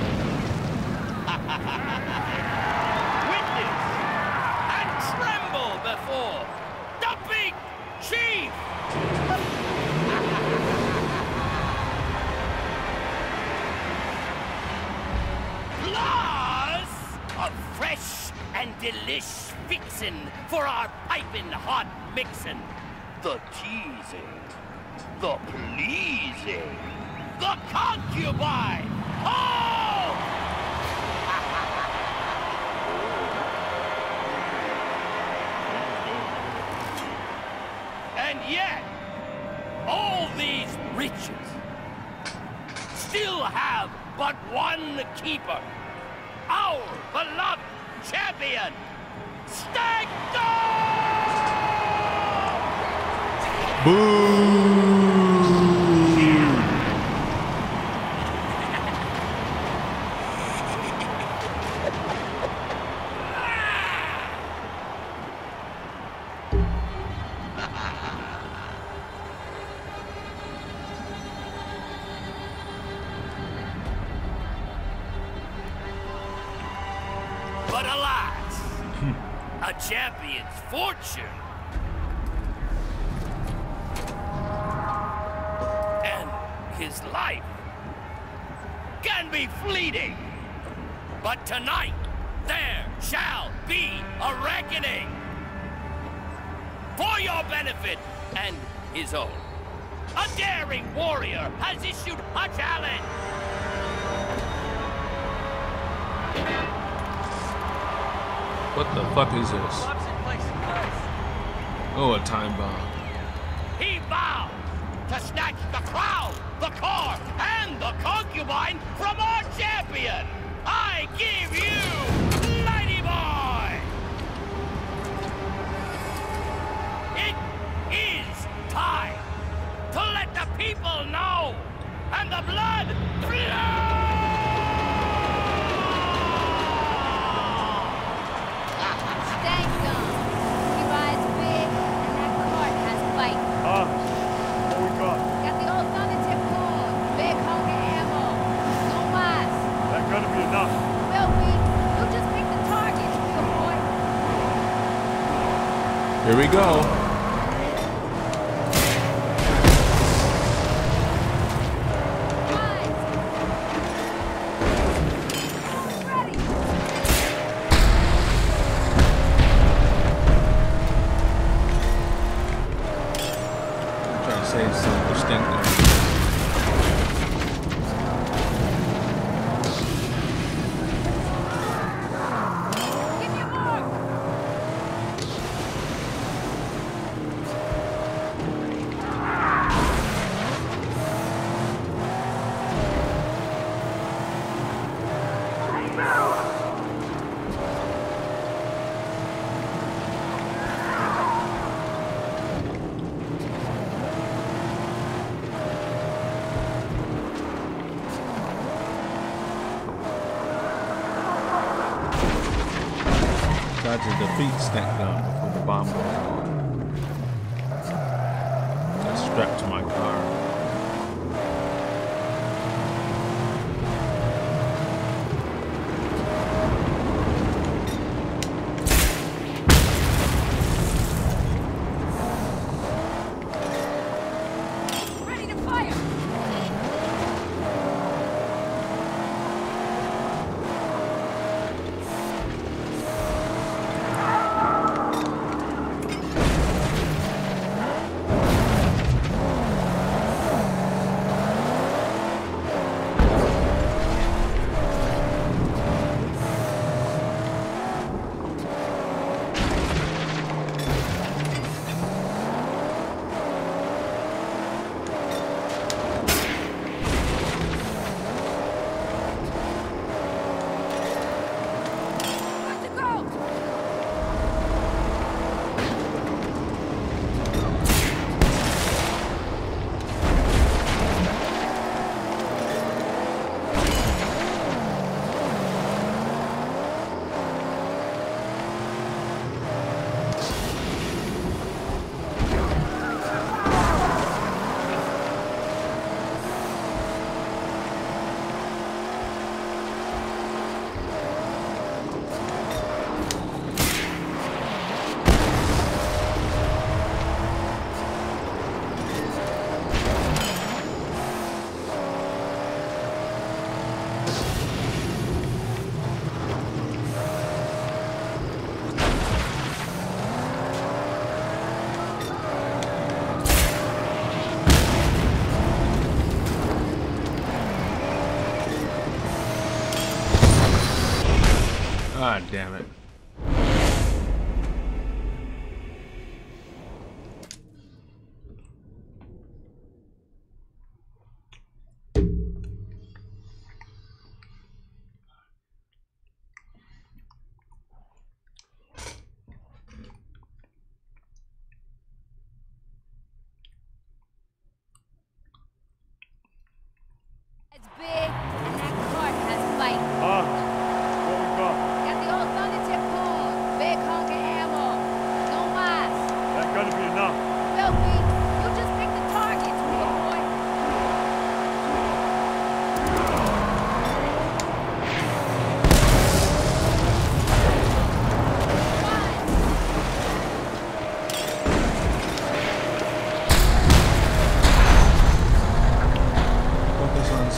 Witness and tremble before the big chief! Of fresh and delish fixin' for our piping hot mixin'. The teasing, the pleasing, the concubine. Oh! And yet, all these riches still have but one keeper. Our beloved champion, Stag Boo! But alas, a champion's fortune and his life can be fleeting. But tonight, there shall be a reckoning. For your benefit and his own, a daring warrior has issued a challenge. What the fuck is this? Oh, a time bomb. He vows to snatch the crown, the car, and the concubine from our champion. I give you Lady Boy. It is time to let the people know, and the blood flow. Stank gum. He rides big, and that cart has fight. Ah, what we got? Got the old thunder tip corn, big hunk of ammo. No mice. That gonna be enough. Will we? You just pick the target, good boy. Here we go. Save some for stink there. Give me more. Tried to defeat Stank Gun before the bomb goes off. That's strapped to my car. Ready to fire. God damn it. It's big, and that cart has fight. Ah, what we got? Got the old thunder tip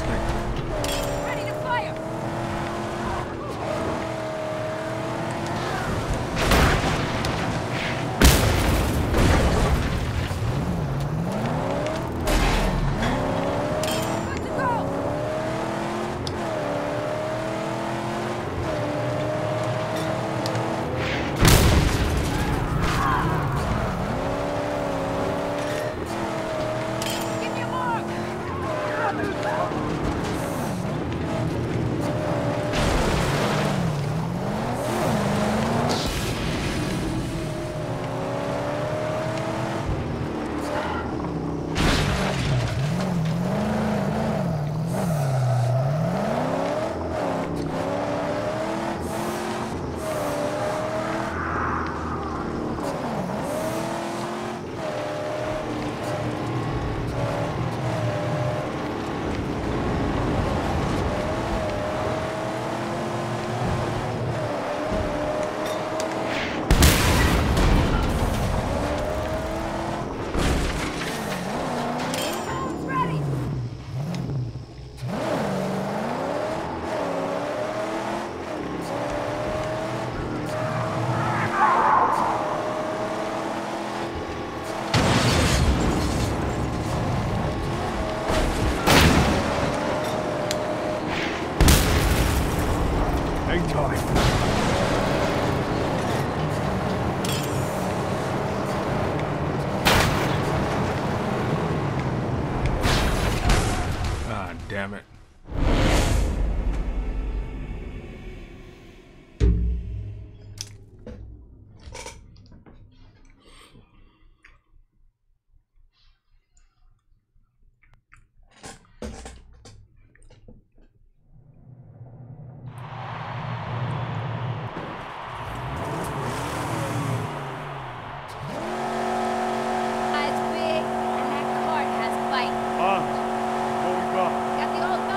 listening. Ready to fire! Good to go! Give me a mark! Ready! Hang tight. Ah, damn it. It's big, and that cart has bite. Hans, what we got? Got the old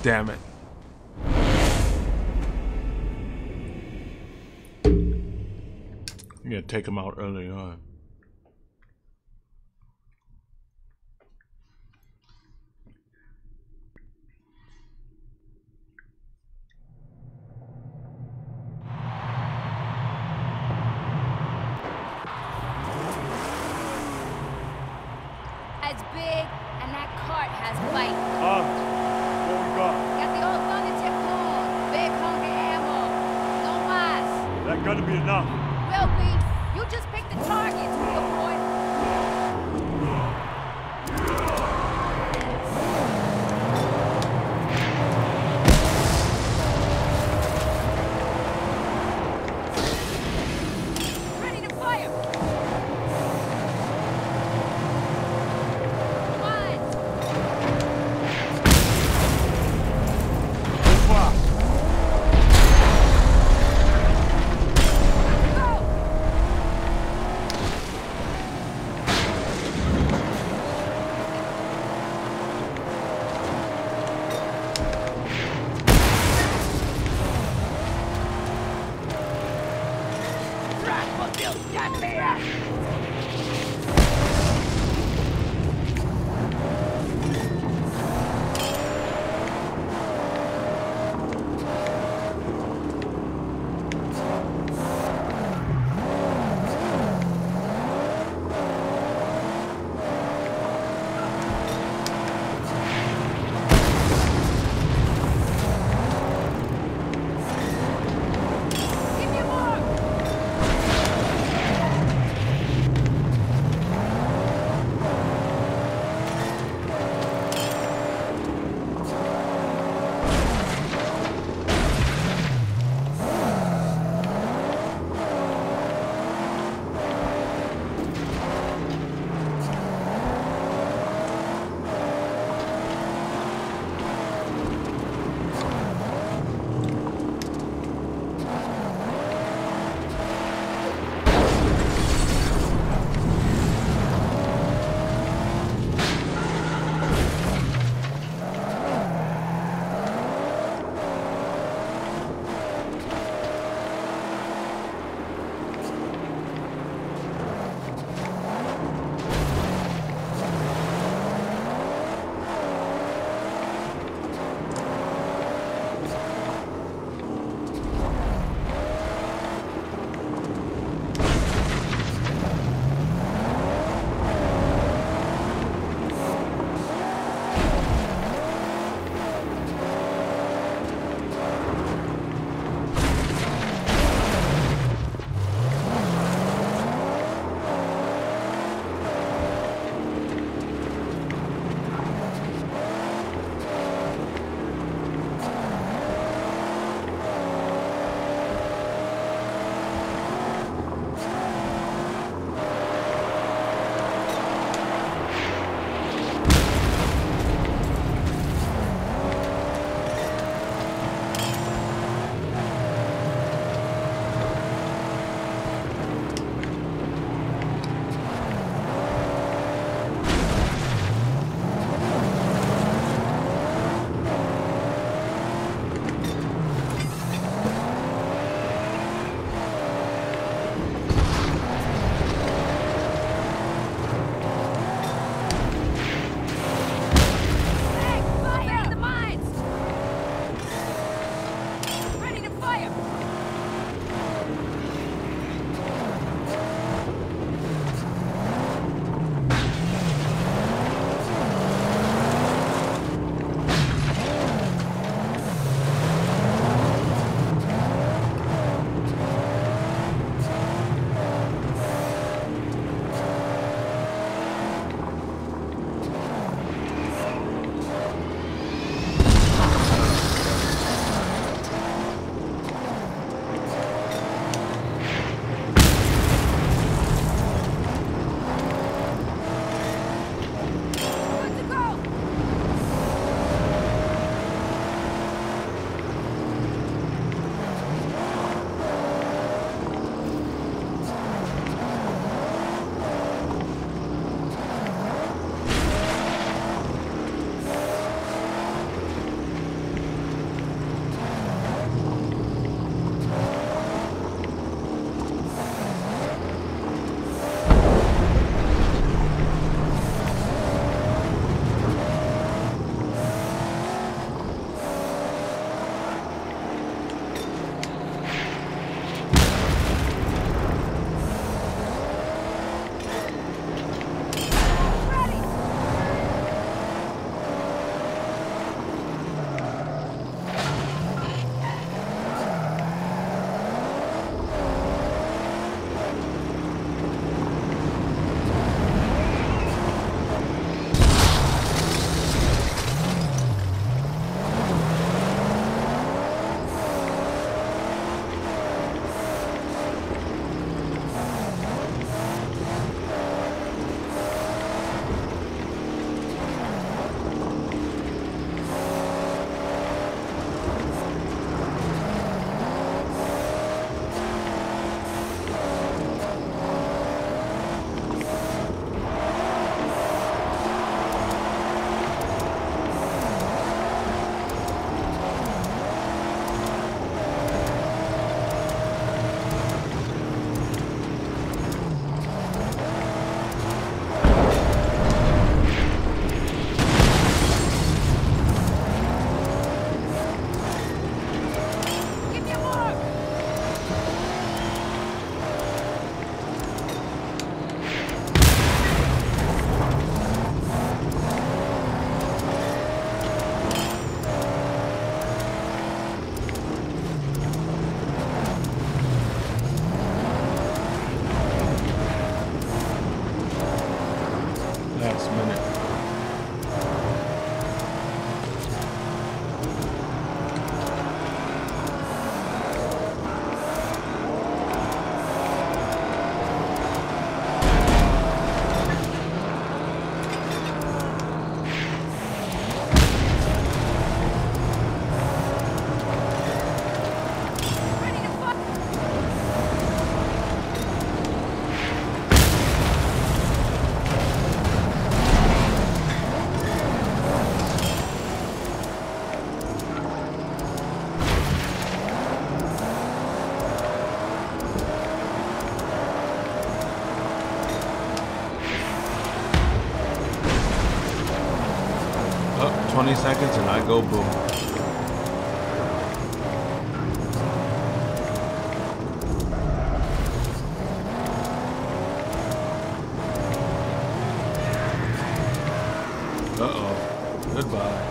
Damn it. I'm gonna take him out early on. It's big, and that cart has bite. Um, what we got? Got the old thunder tip horn, big hunk of ammo. No mas. That gonna be enough. Will be. You just pick the targets, little boy. Ready to fire. twenty seconds and I go boom. Uh-oh. Goodbye.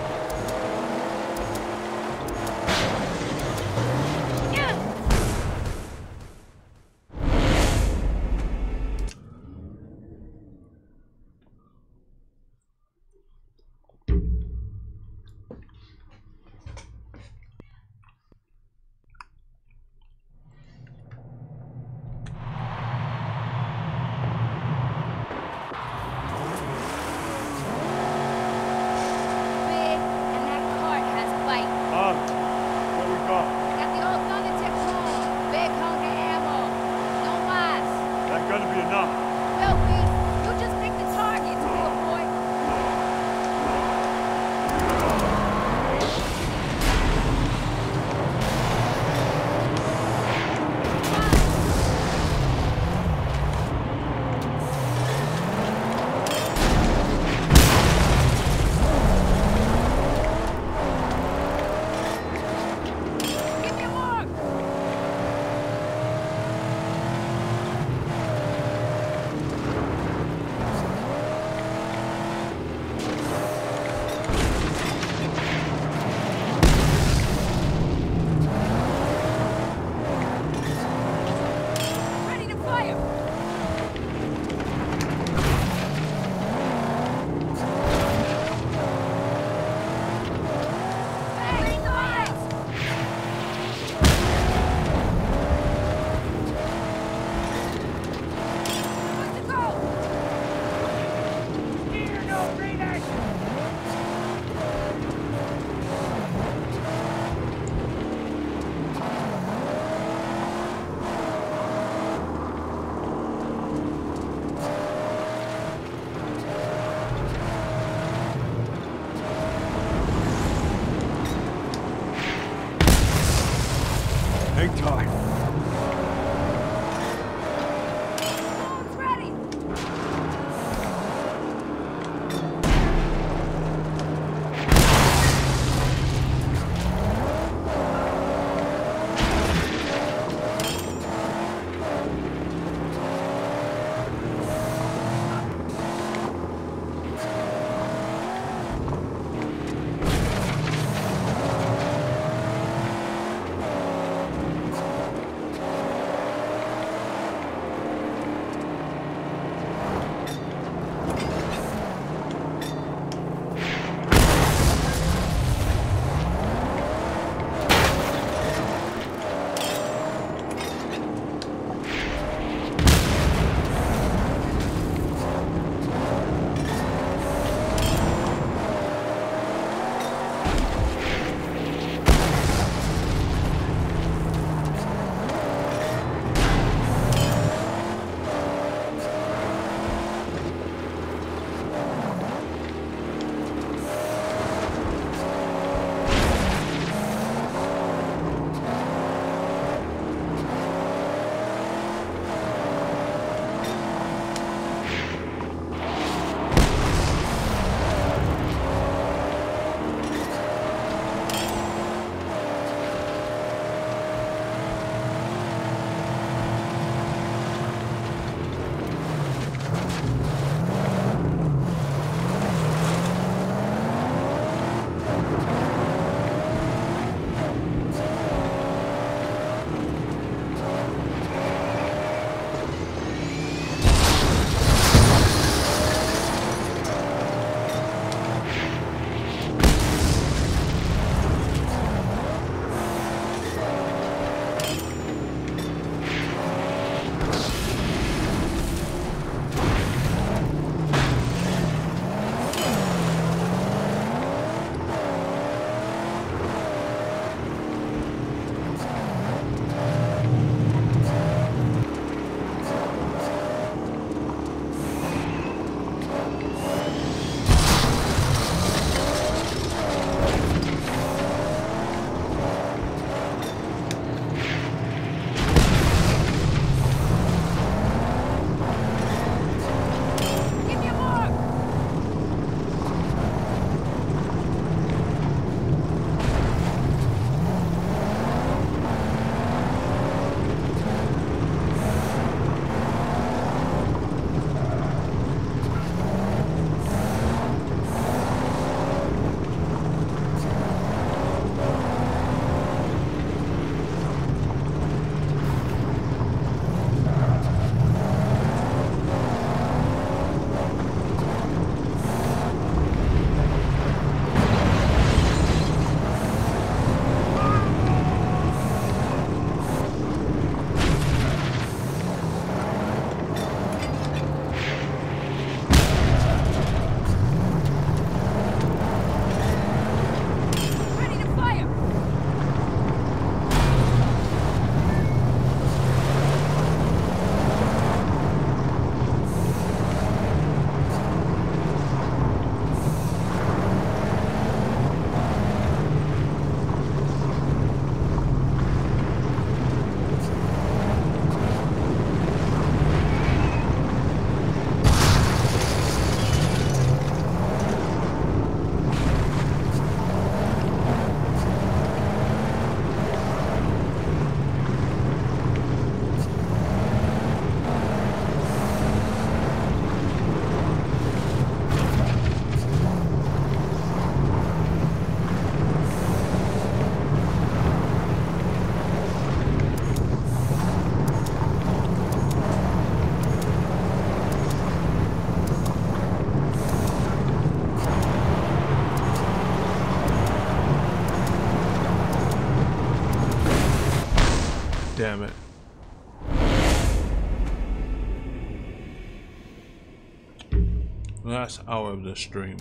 last hour of the stream.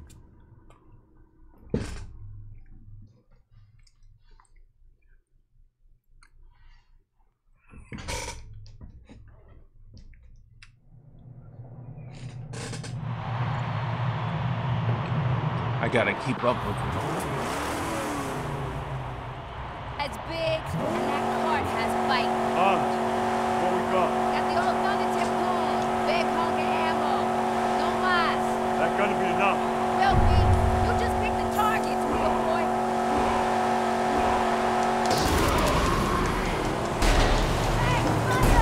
I gotta keep up with it. Has bigs and that cart has bite. Armed. What we got? Got the old thunder tip gun, big hunk of ammo. No mas. That gonna be enough. Will be. You just pick the targets, real boy. Hey, fire!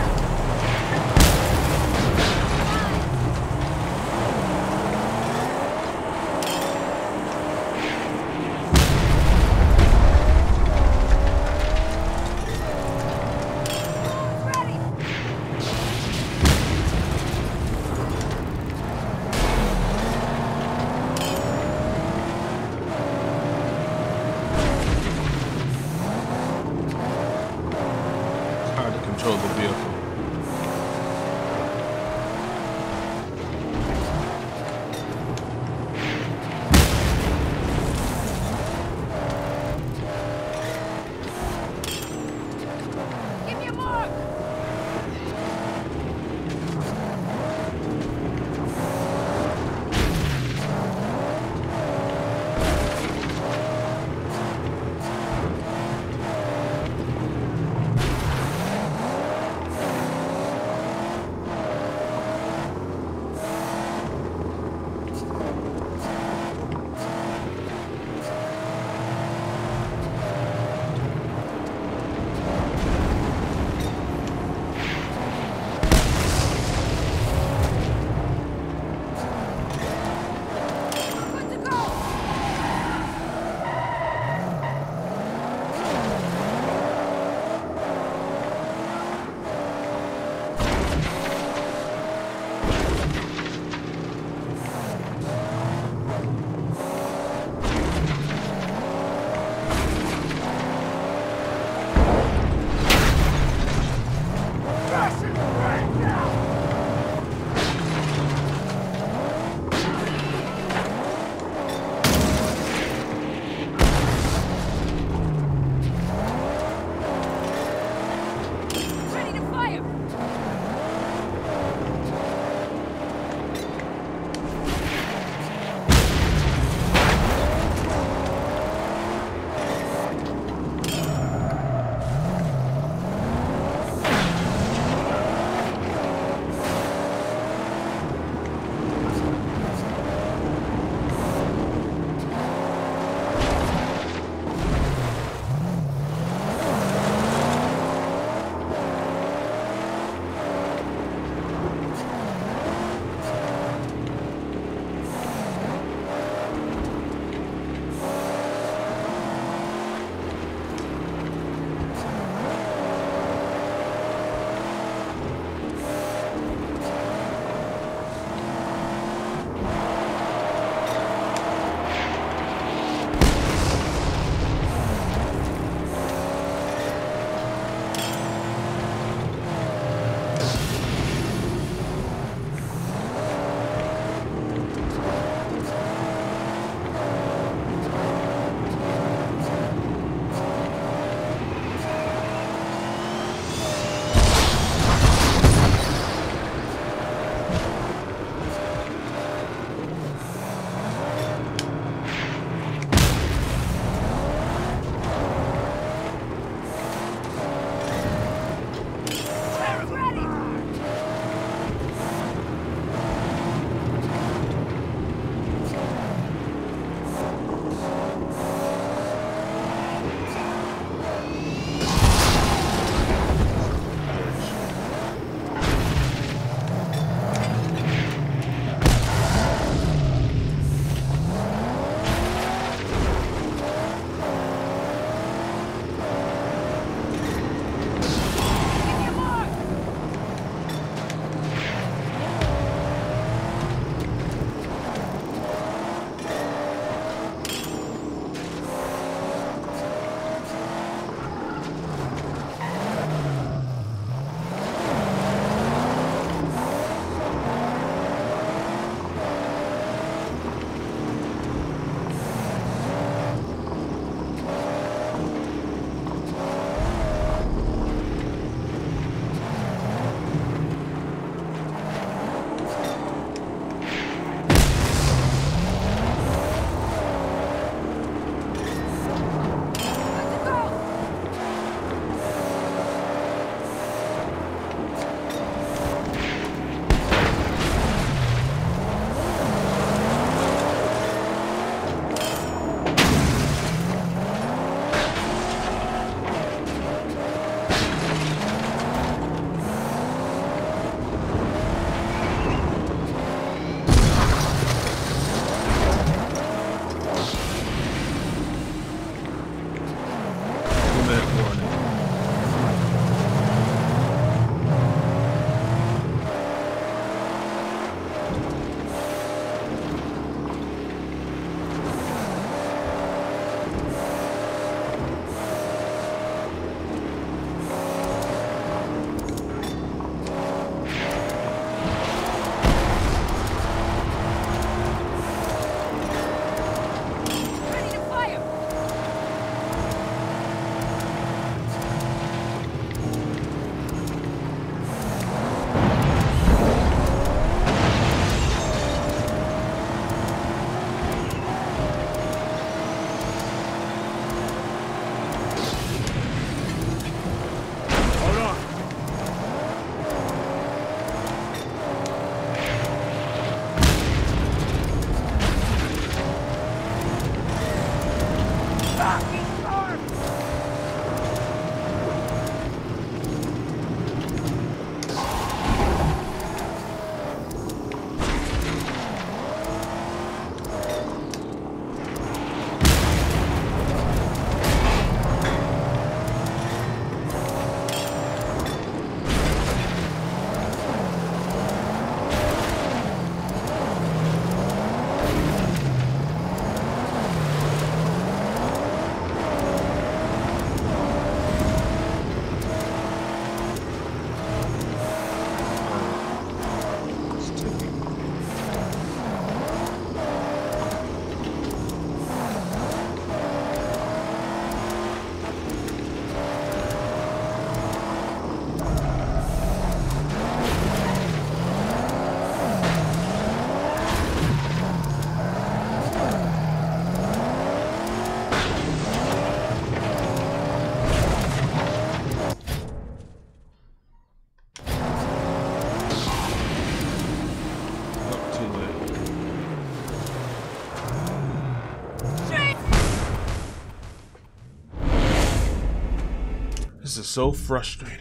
is so frustrating.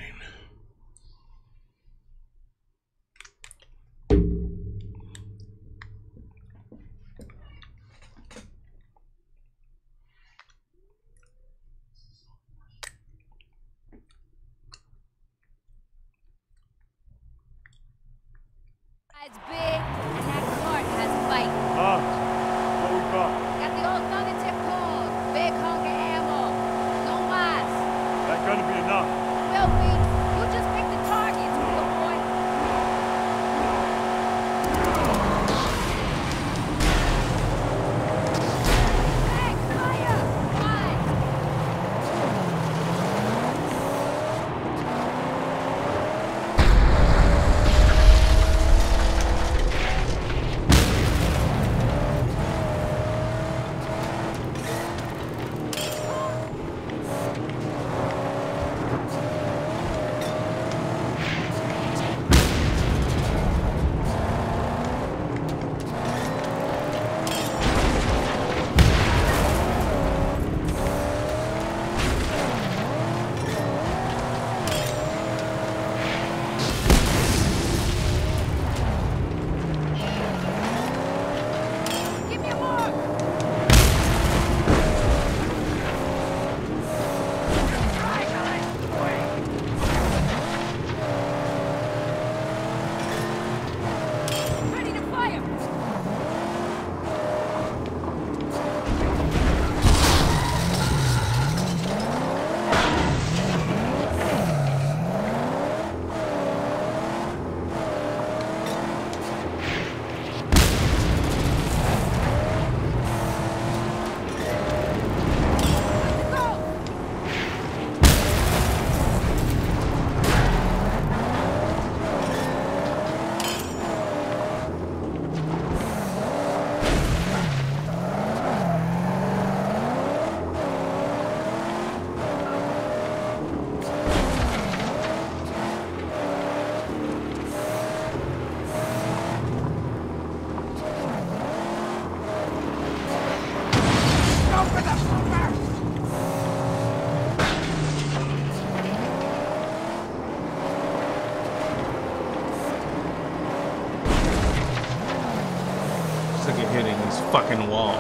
It's big, and that cart has fight. Ah, what we got? Got the old thunder tip cord, big hunk of ammo. No mas. That gonna be enough. Will be. You just pick the targets, good boy. Hey, fire! Fire! Give me a mark! Ready to fire! Go! Sick of hitting these fucking walls.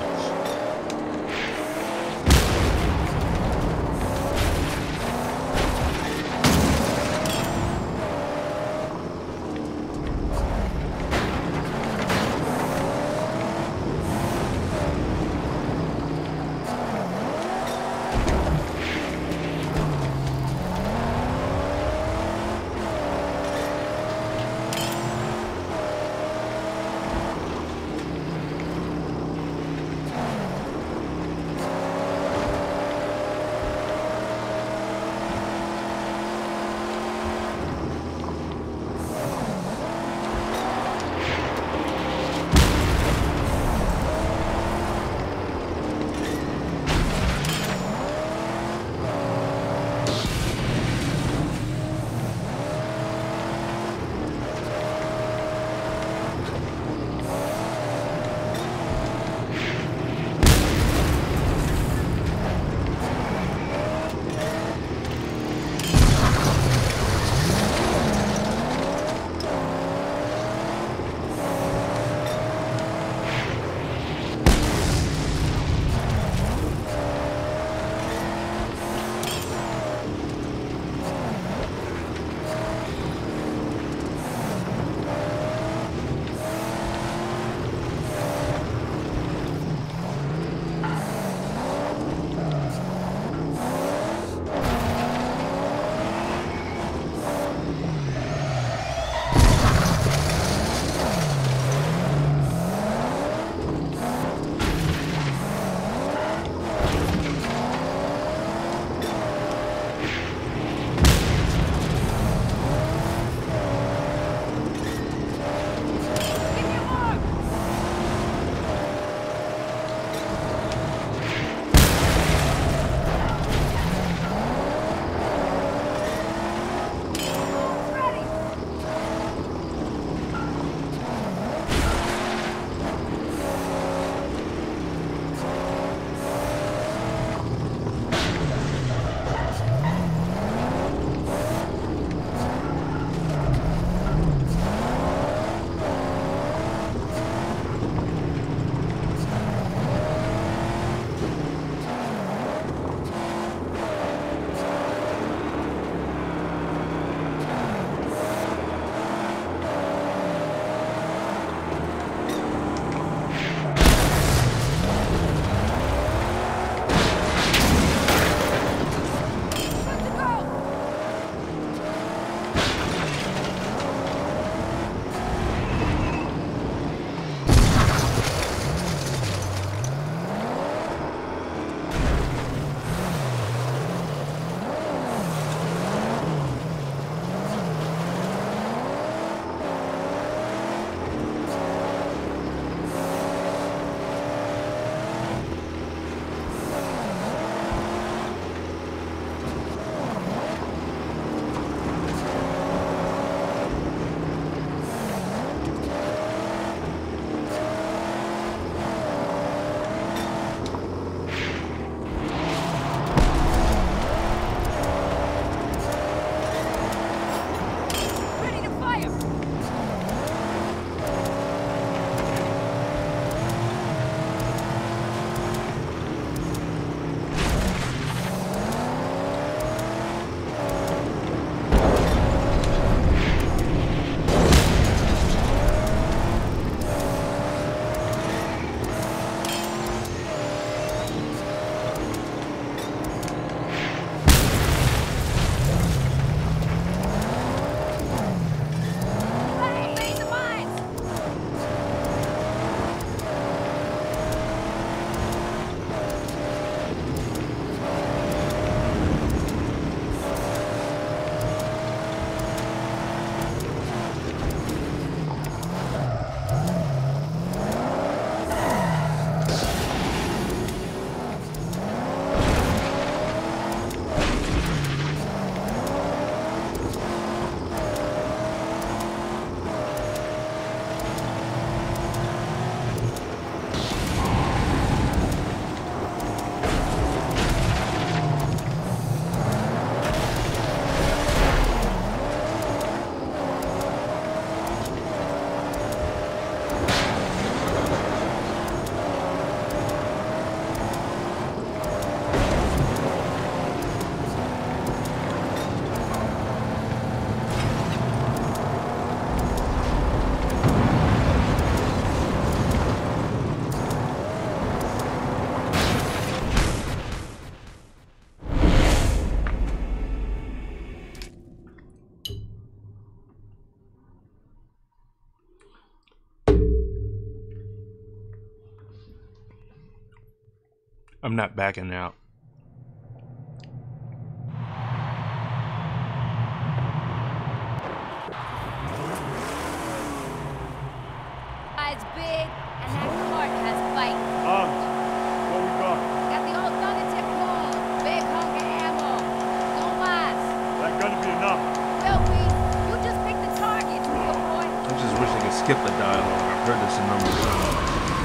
I'm not backing out. It's big, and that cart has fight. Armed. What we got? Got the old thunder tip gun, big hunk of ammo. No mas. That gonna be enough. Will we? You just pick the target, real boy. I just wish I could skip the dialogue. I've heard this a number of times.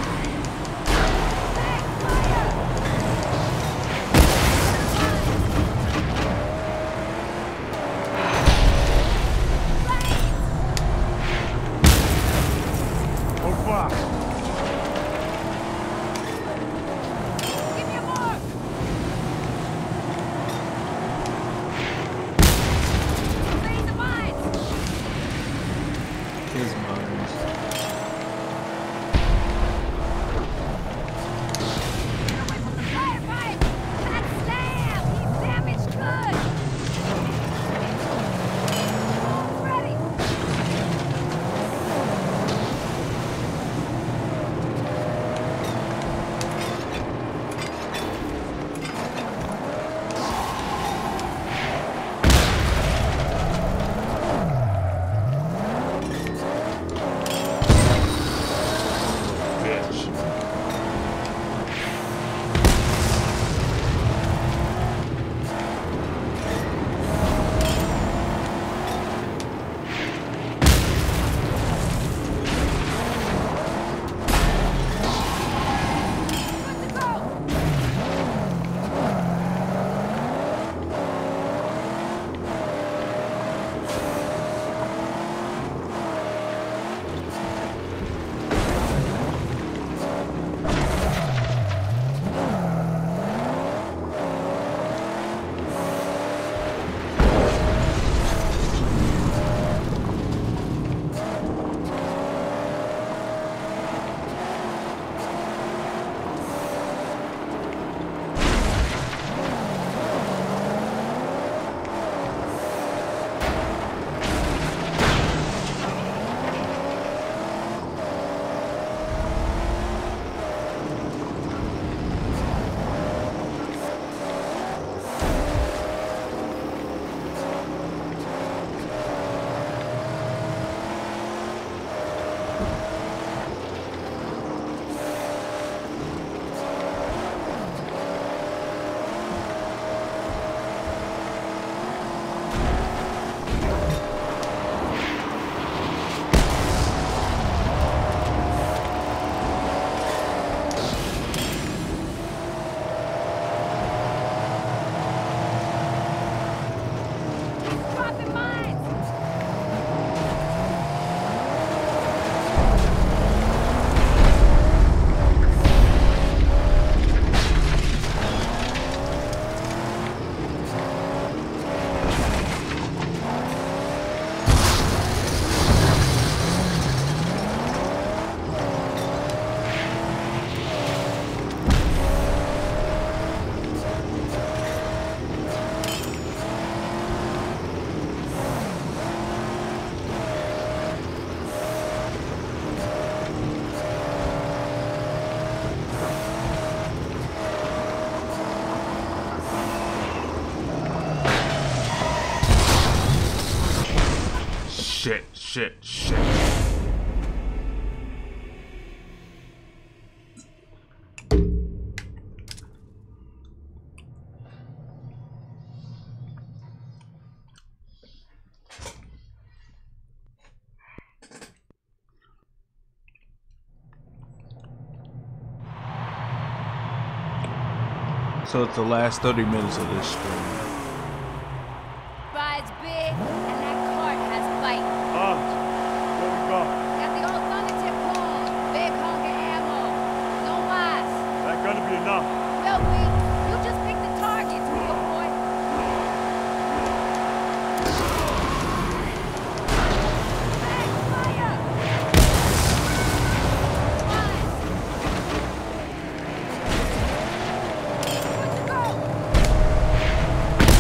Shit, shit, shit. So it's the last thirty minutes of this stream. Ride's big, and that cart has fight. Armed. What we got? Got the old thunder tip gun, big hunk of ammo. No mas. That gonna be enough. Will we? You just pick the target, real boy. Back fire! Fine. Good to go.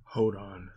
Hold on.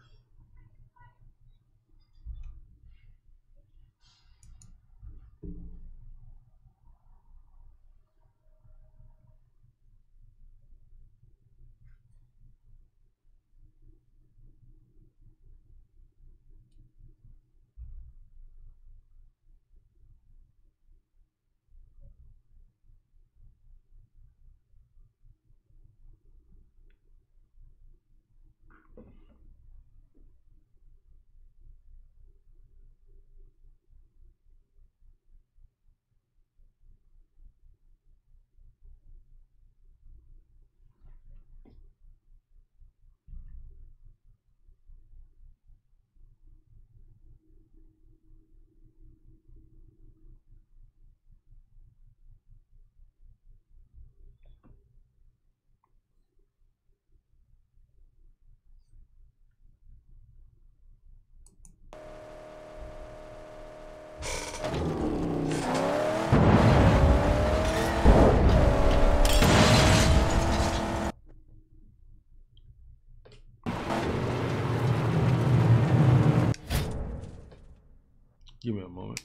Give me a moment.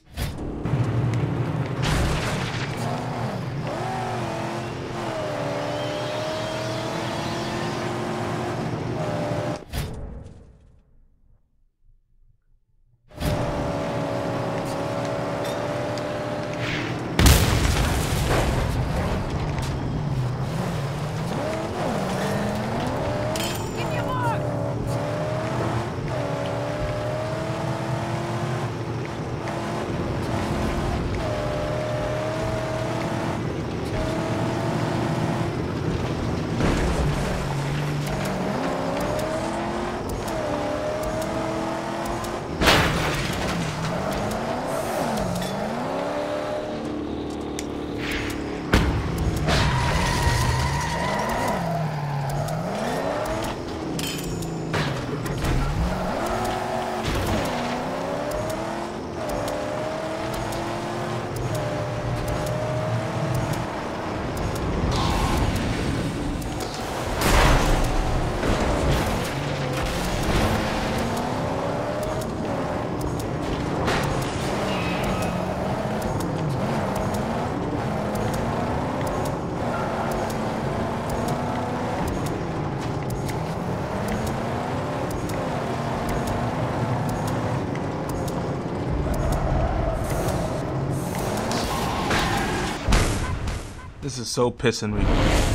This is so pissing me.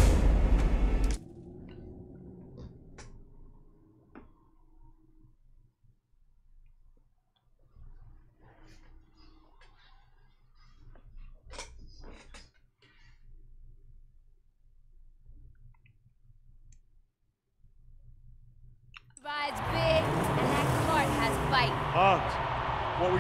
Ride's big, and that cart has bite. Hunt! What we...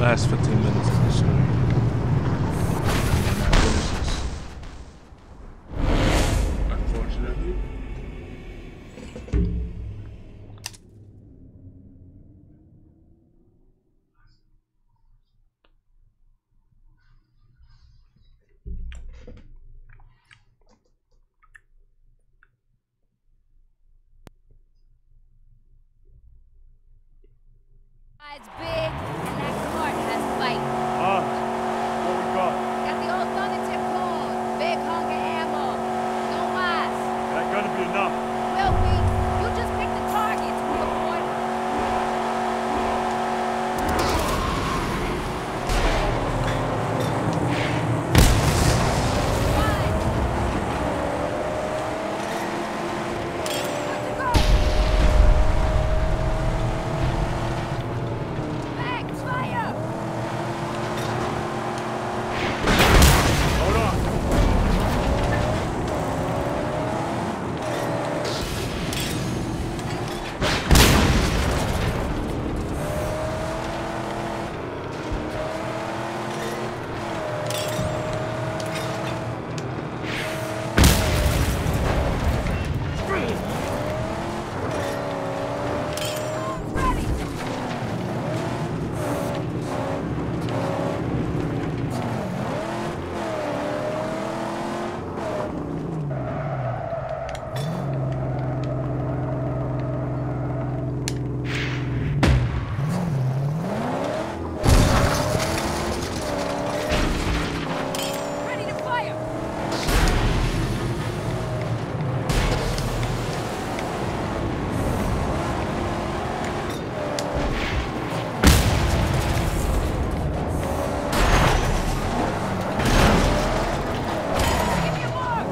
last fifteen minutes of the stream. And that finishes. Unfortunately. It's big, and that cart has fight. Ah, what we got? Got the old thunder tip cord, big hunk of ammo. No mas. That gonna be enough? Will be. You just pick the targets, real boy. Fine. Good to go. Back, fire. Hold on. Ready. Ready to fire. Give me a mark.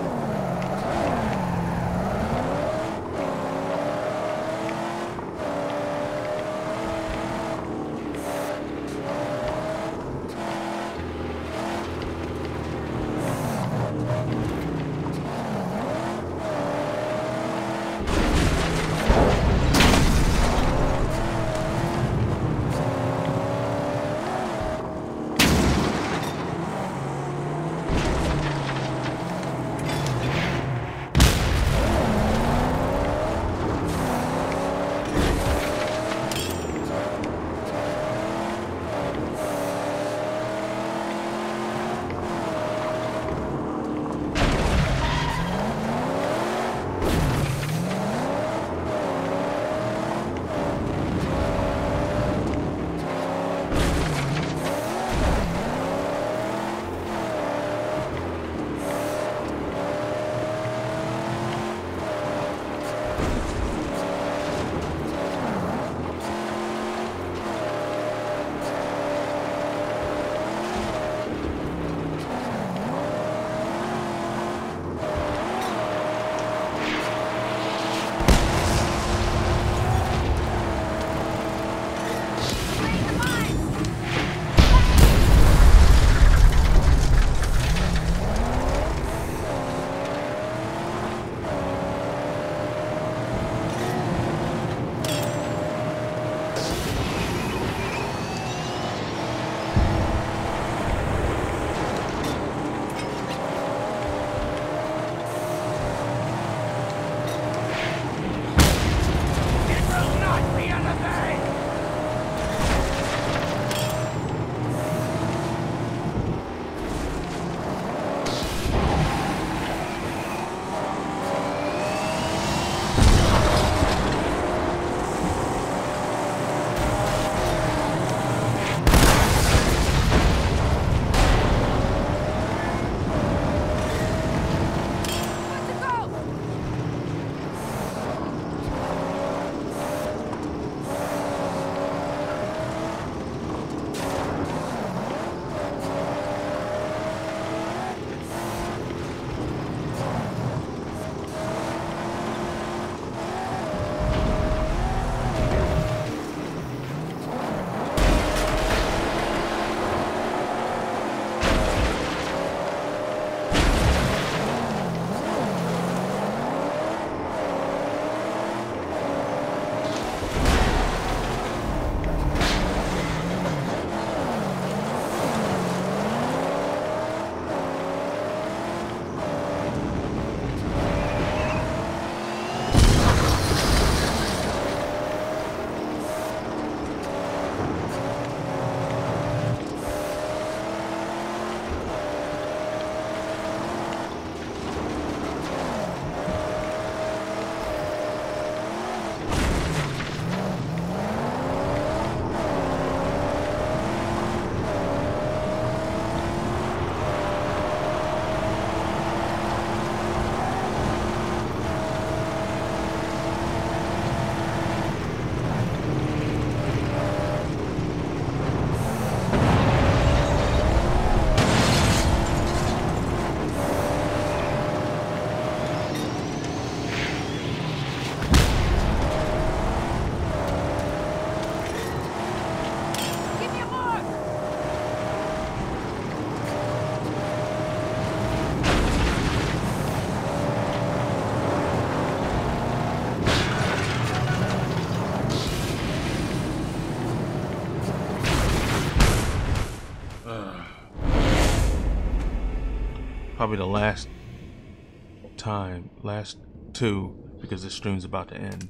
Bring the mines. It will not be anything! probably the last time, last two, because this stream's about to end.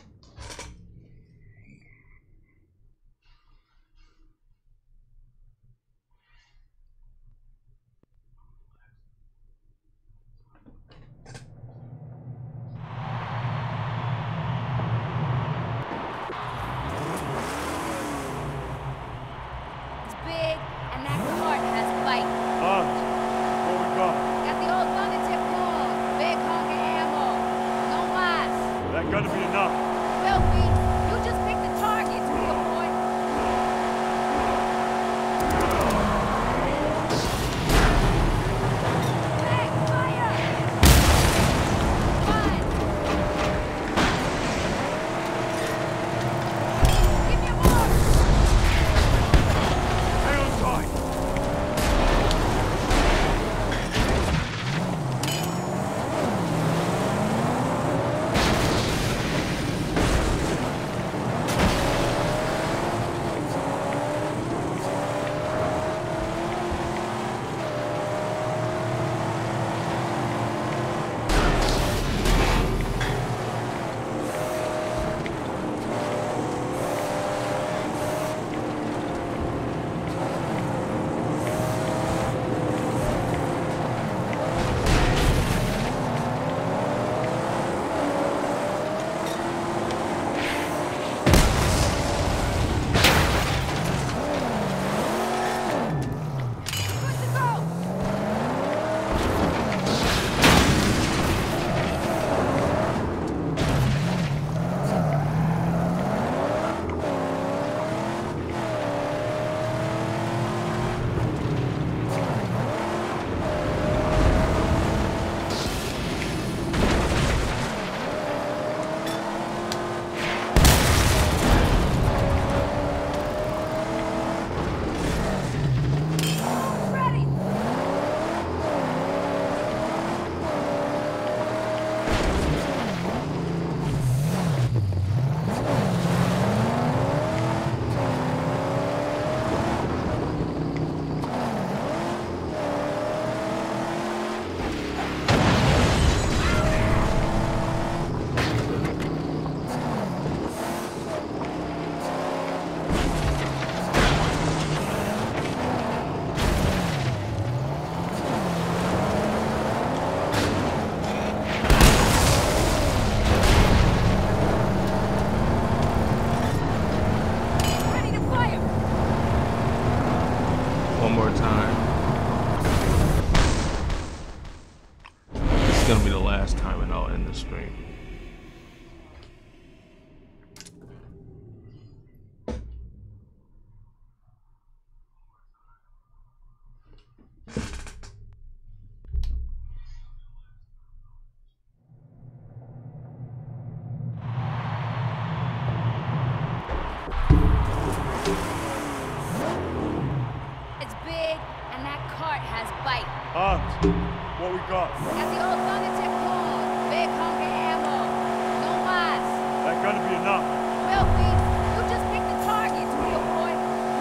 Arms. What we got? Got the old lunatic corn. Big hunk of ammo. No mas. That gonna be enough. Will be. You just pick the targets, real boy.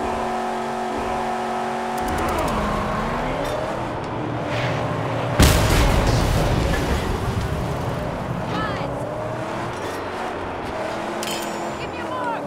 Guys. Give me a mark.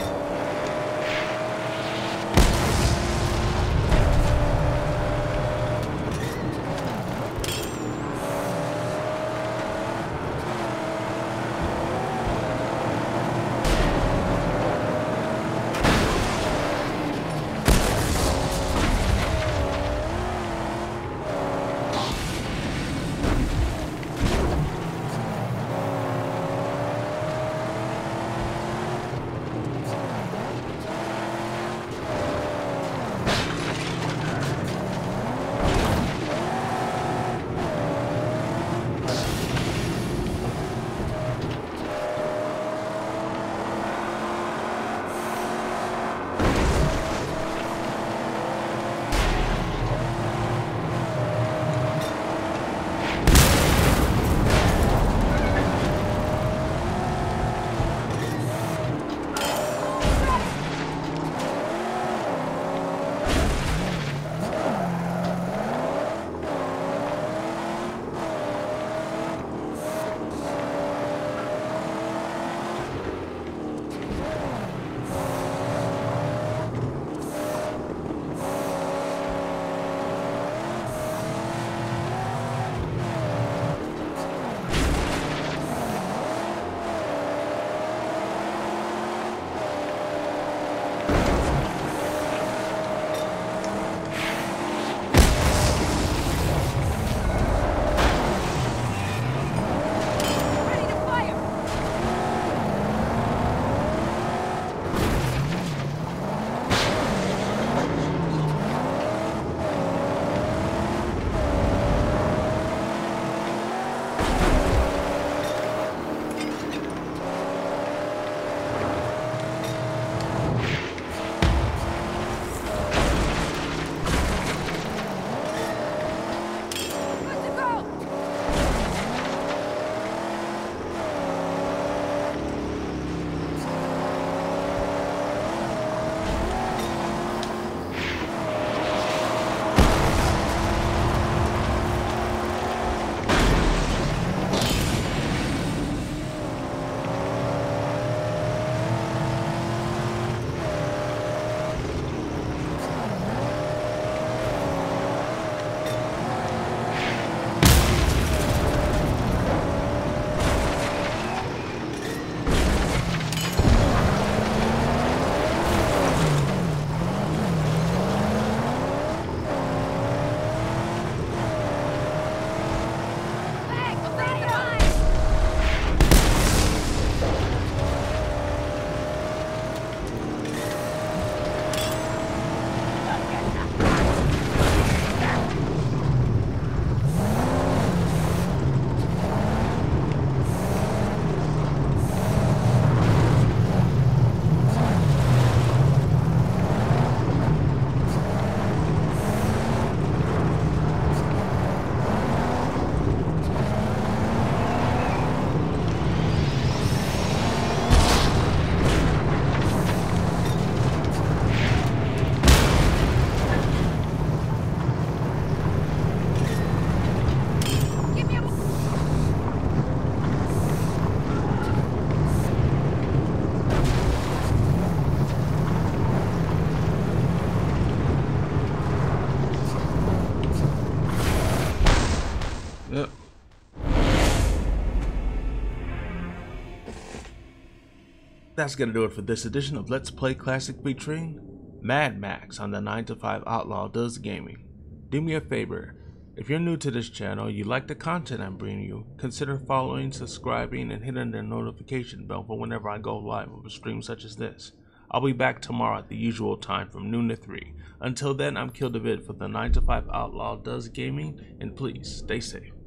That's gonna do it for this edition of Let's Play Classic featuring Mad Max on the nine to five Outlaw Does Gaming. Do me a favor, if you're new to this channel, you like the content I'm bringing you, consider following, subscribing, and hitting the notification bell for whenever I go live with a stream such as this. I'll be back tomorrow at the usual time from noon to three. Until then, I'm Kill the Vid for the nine to five Outlaw Does Gaming, and please stay safe.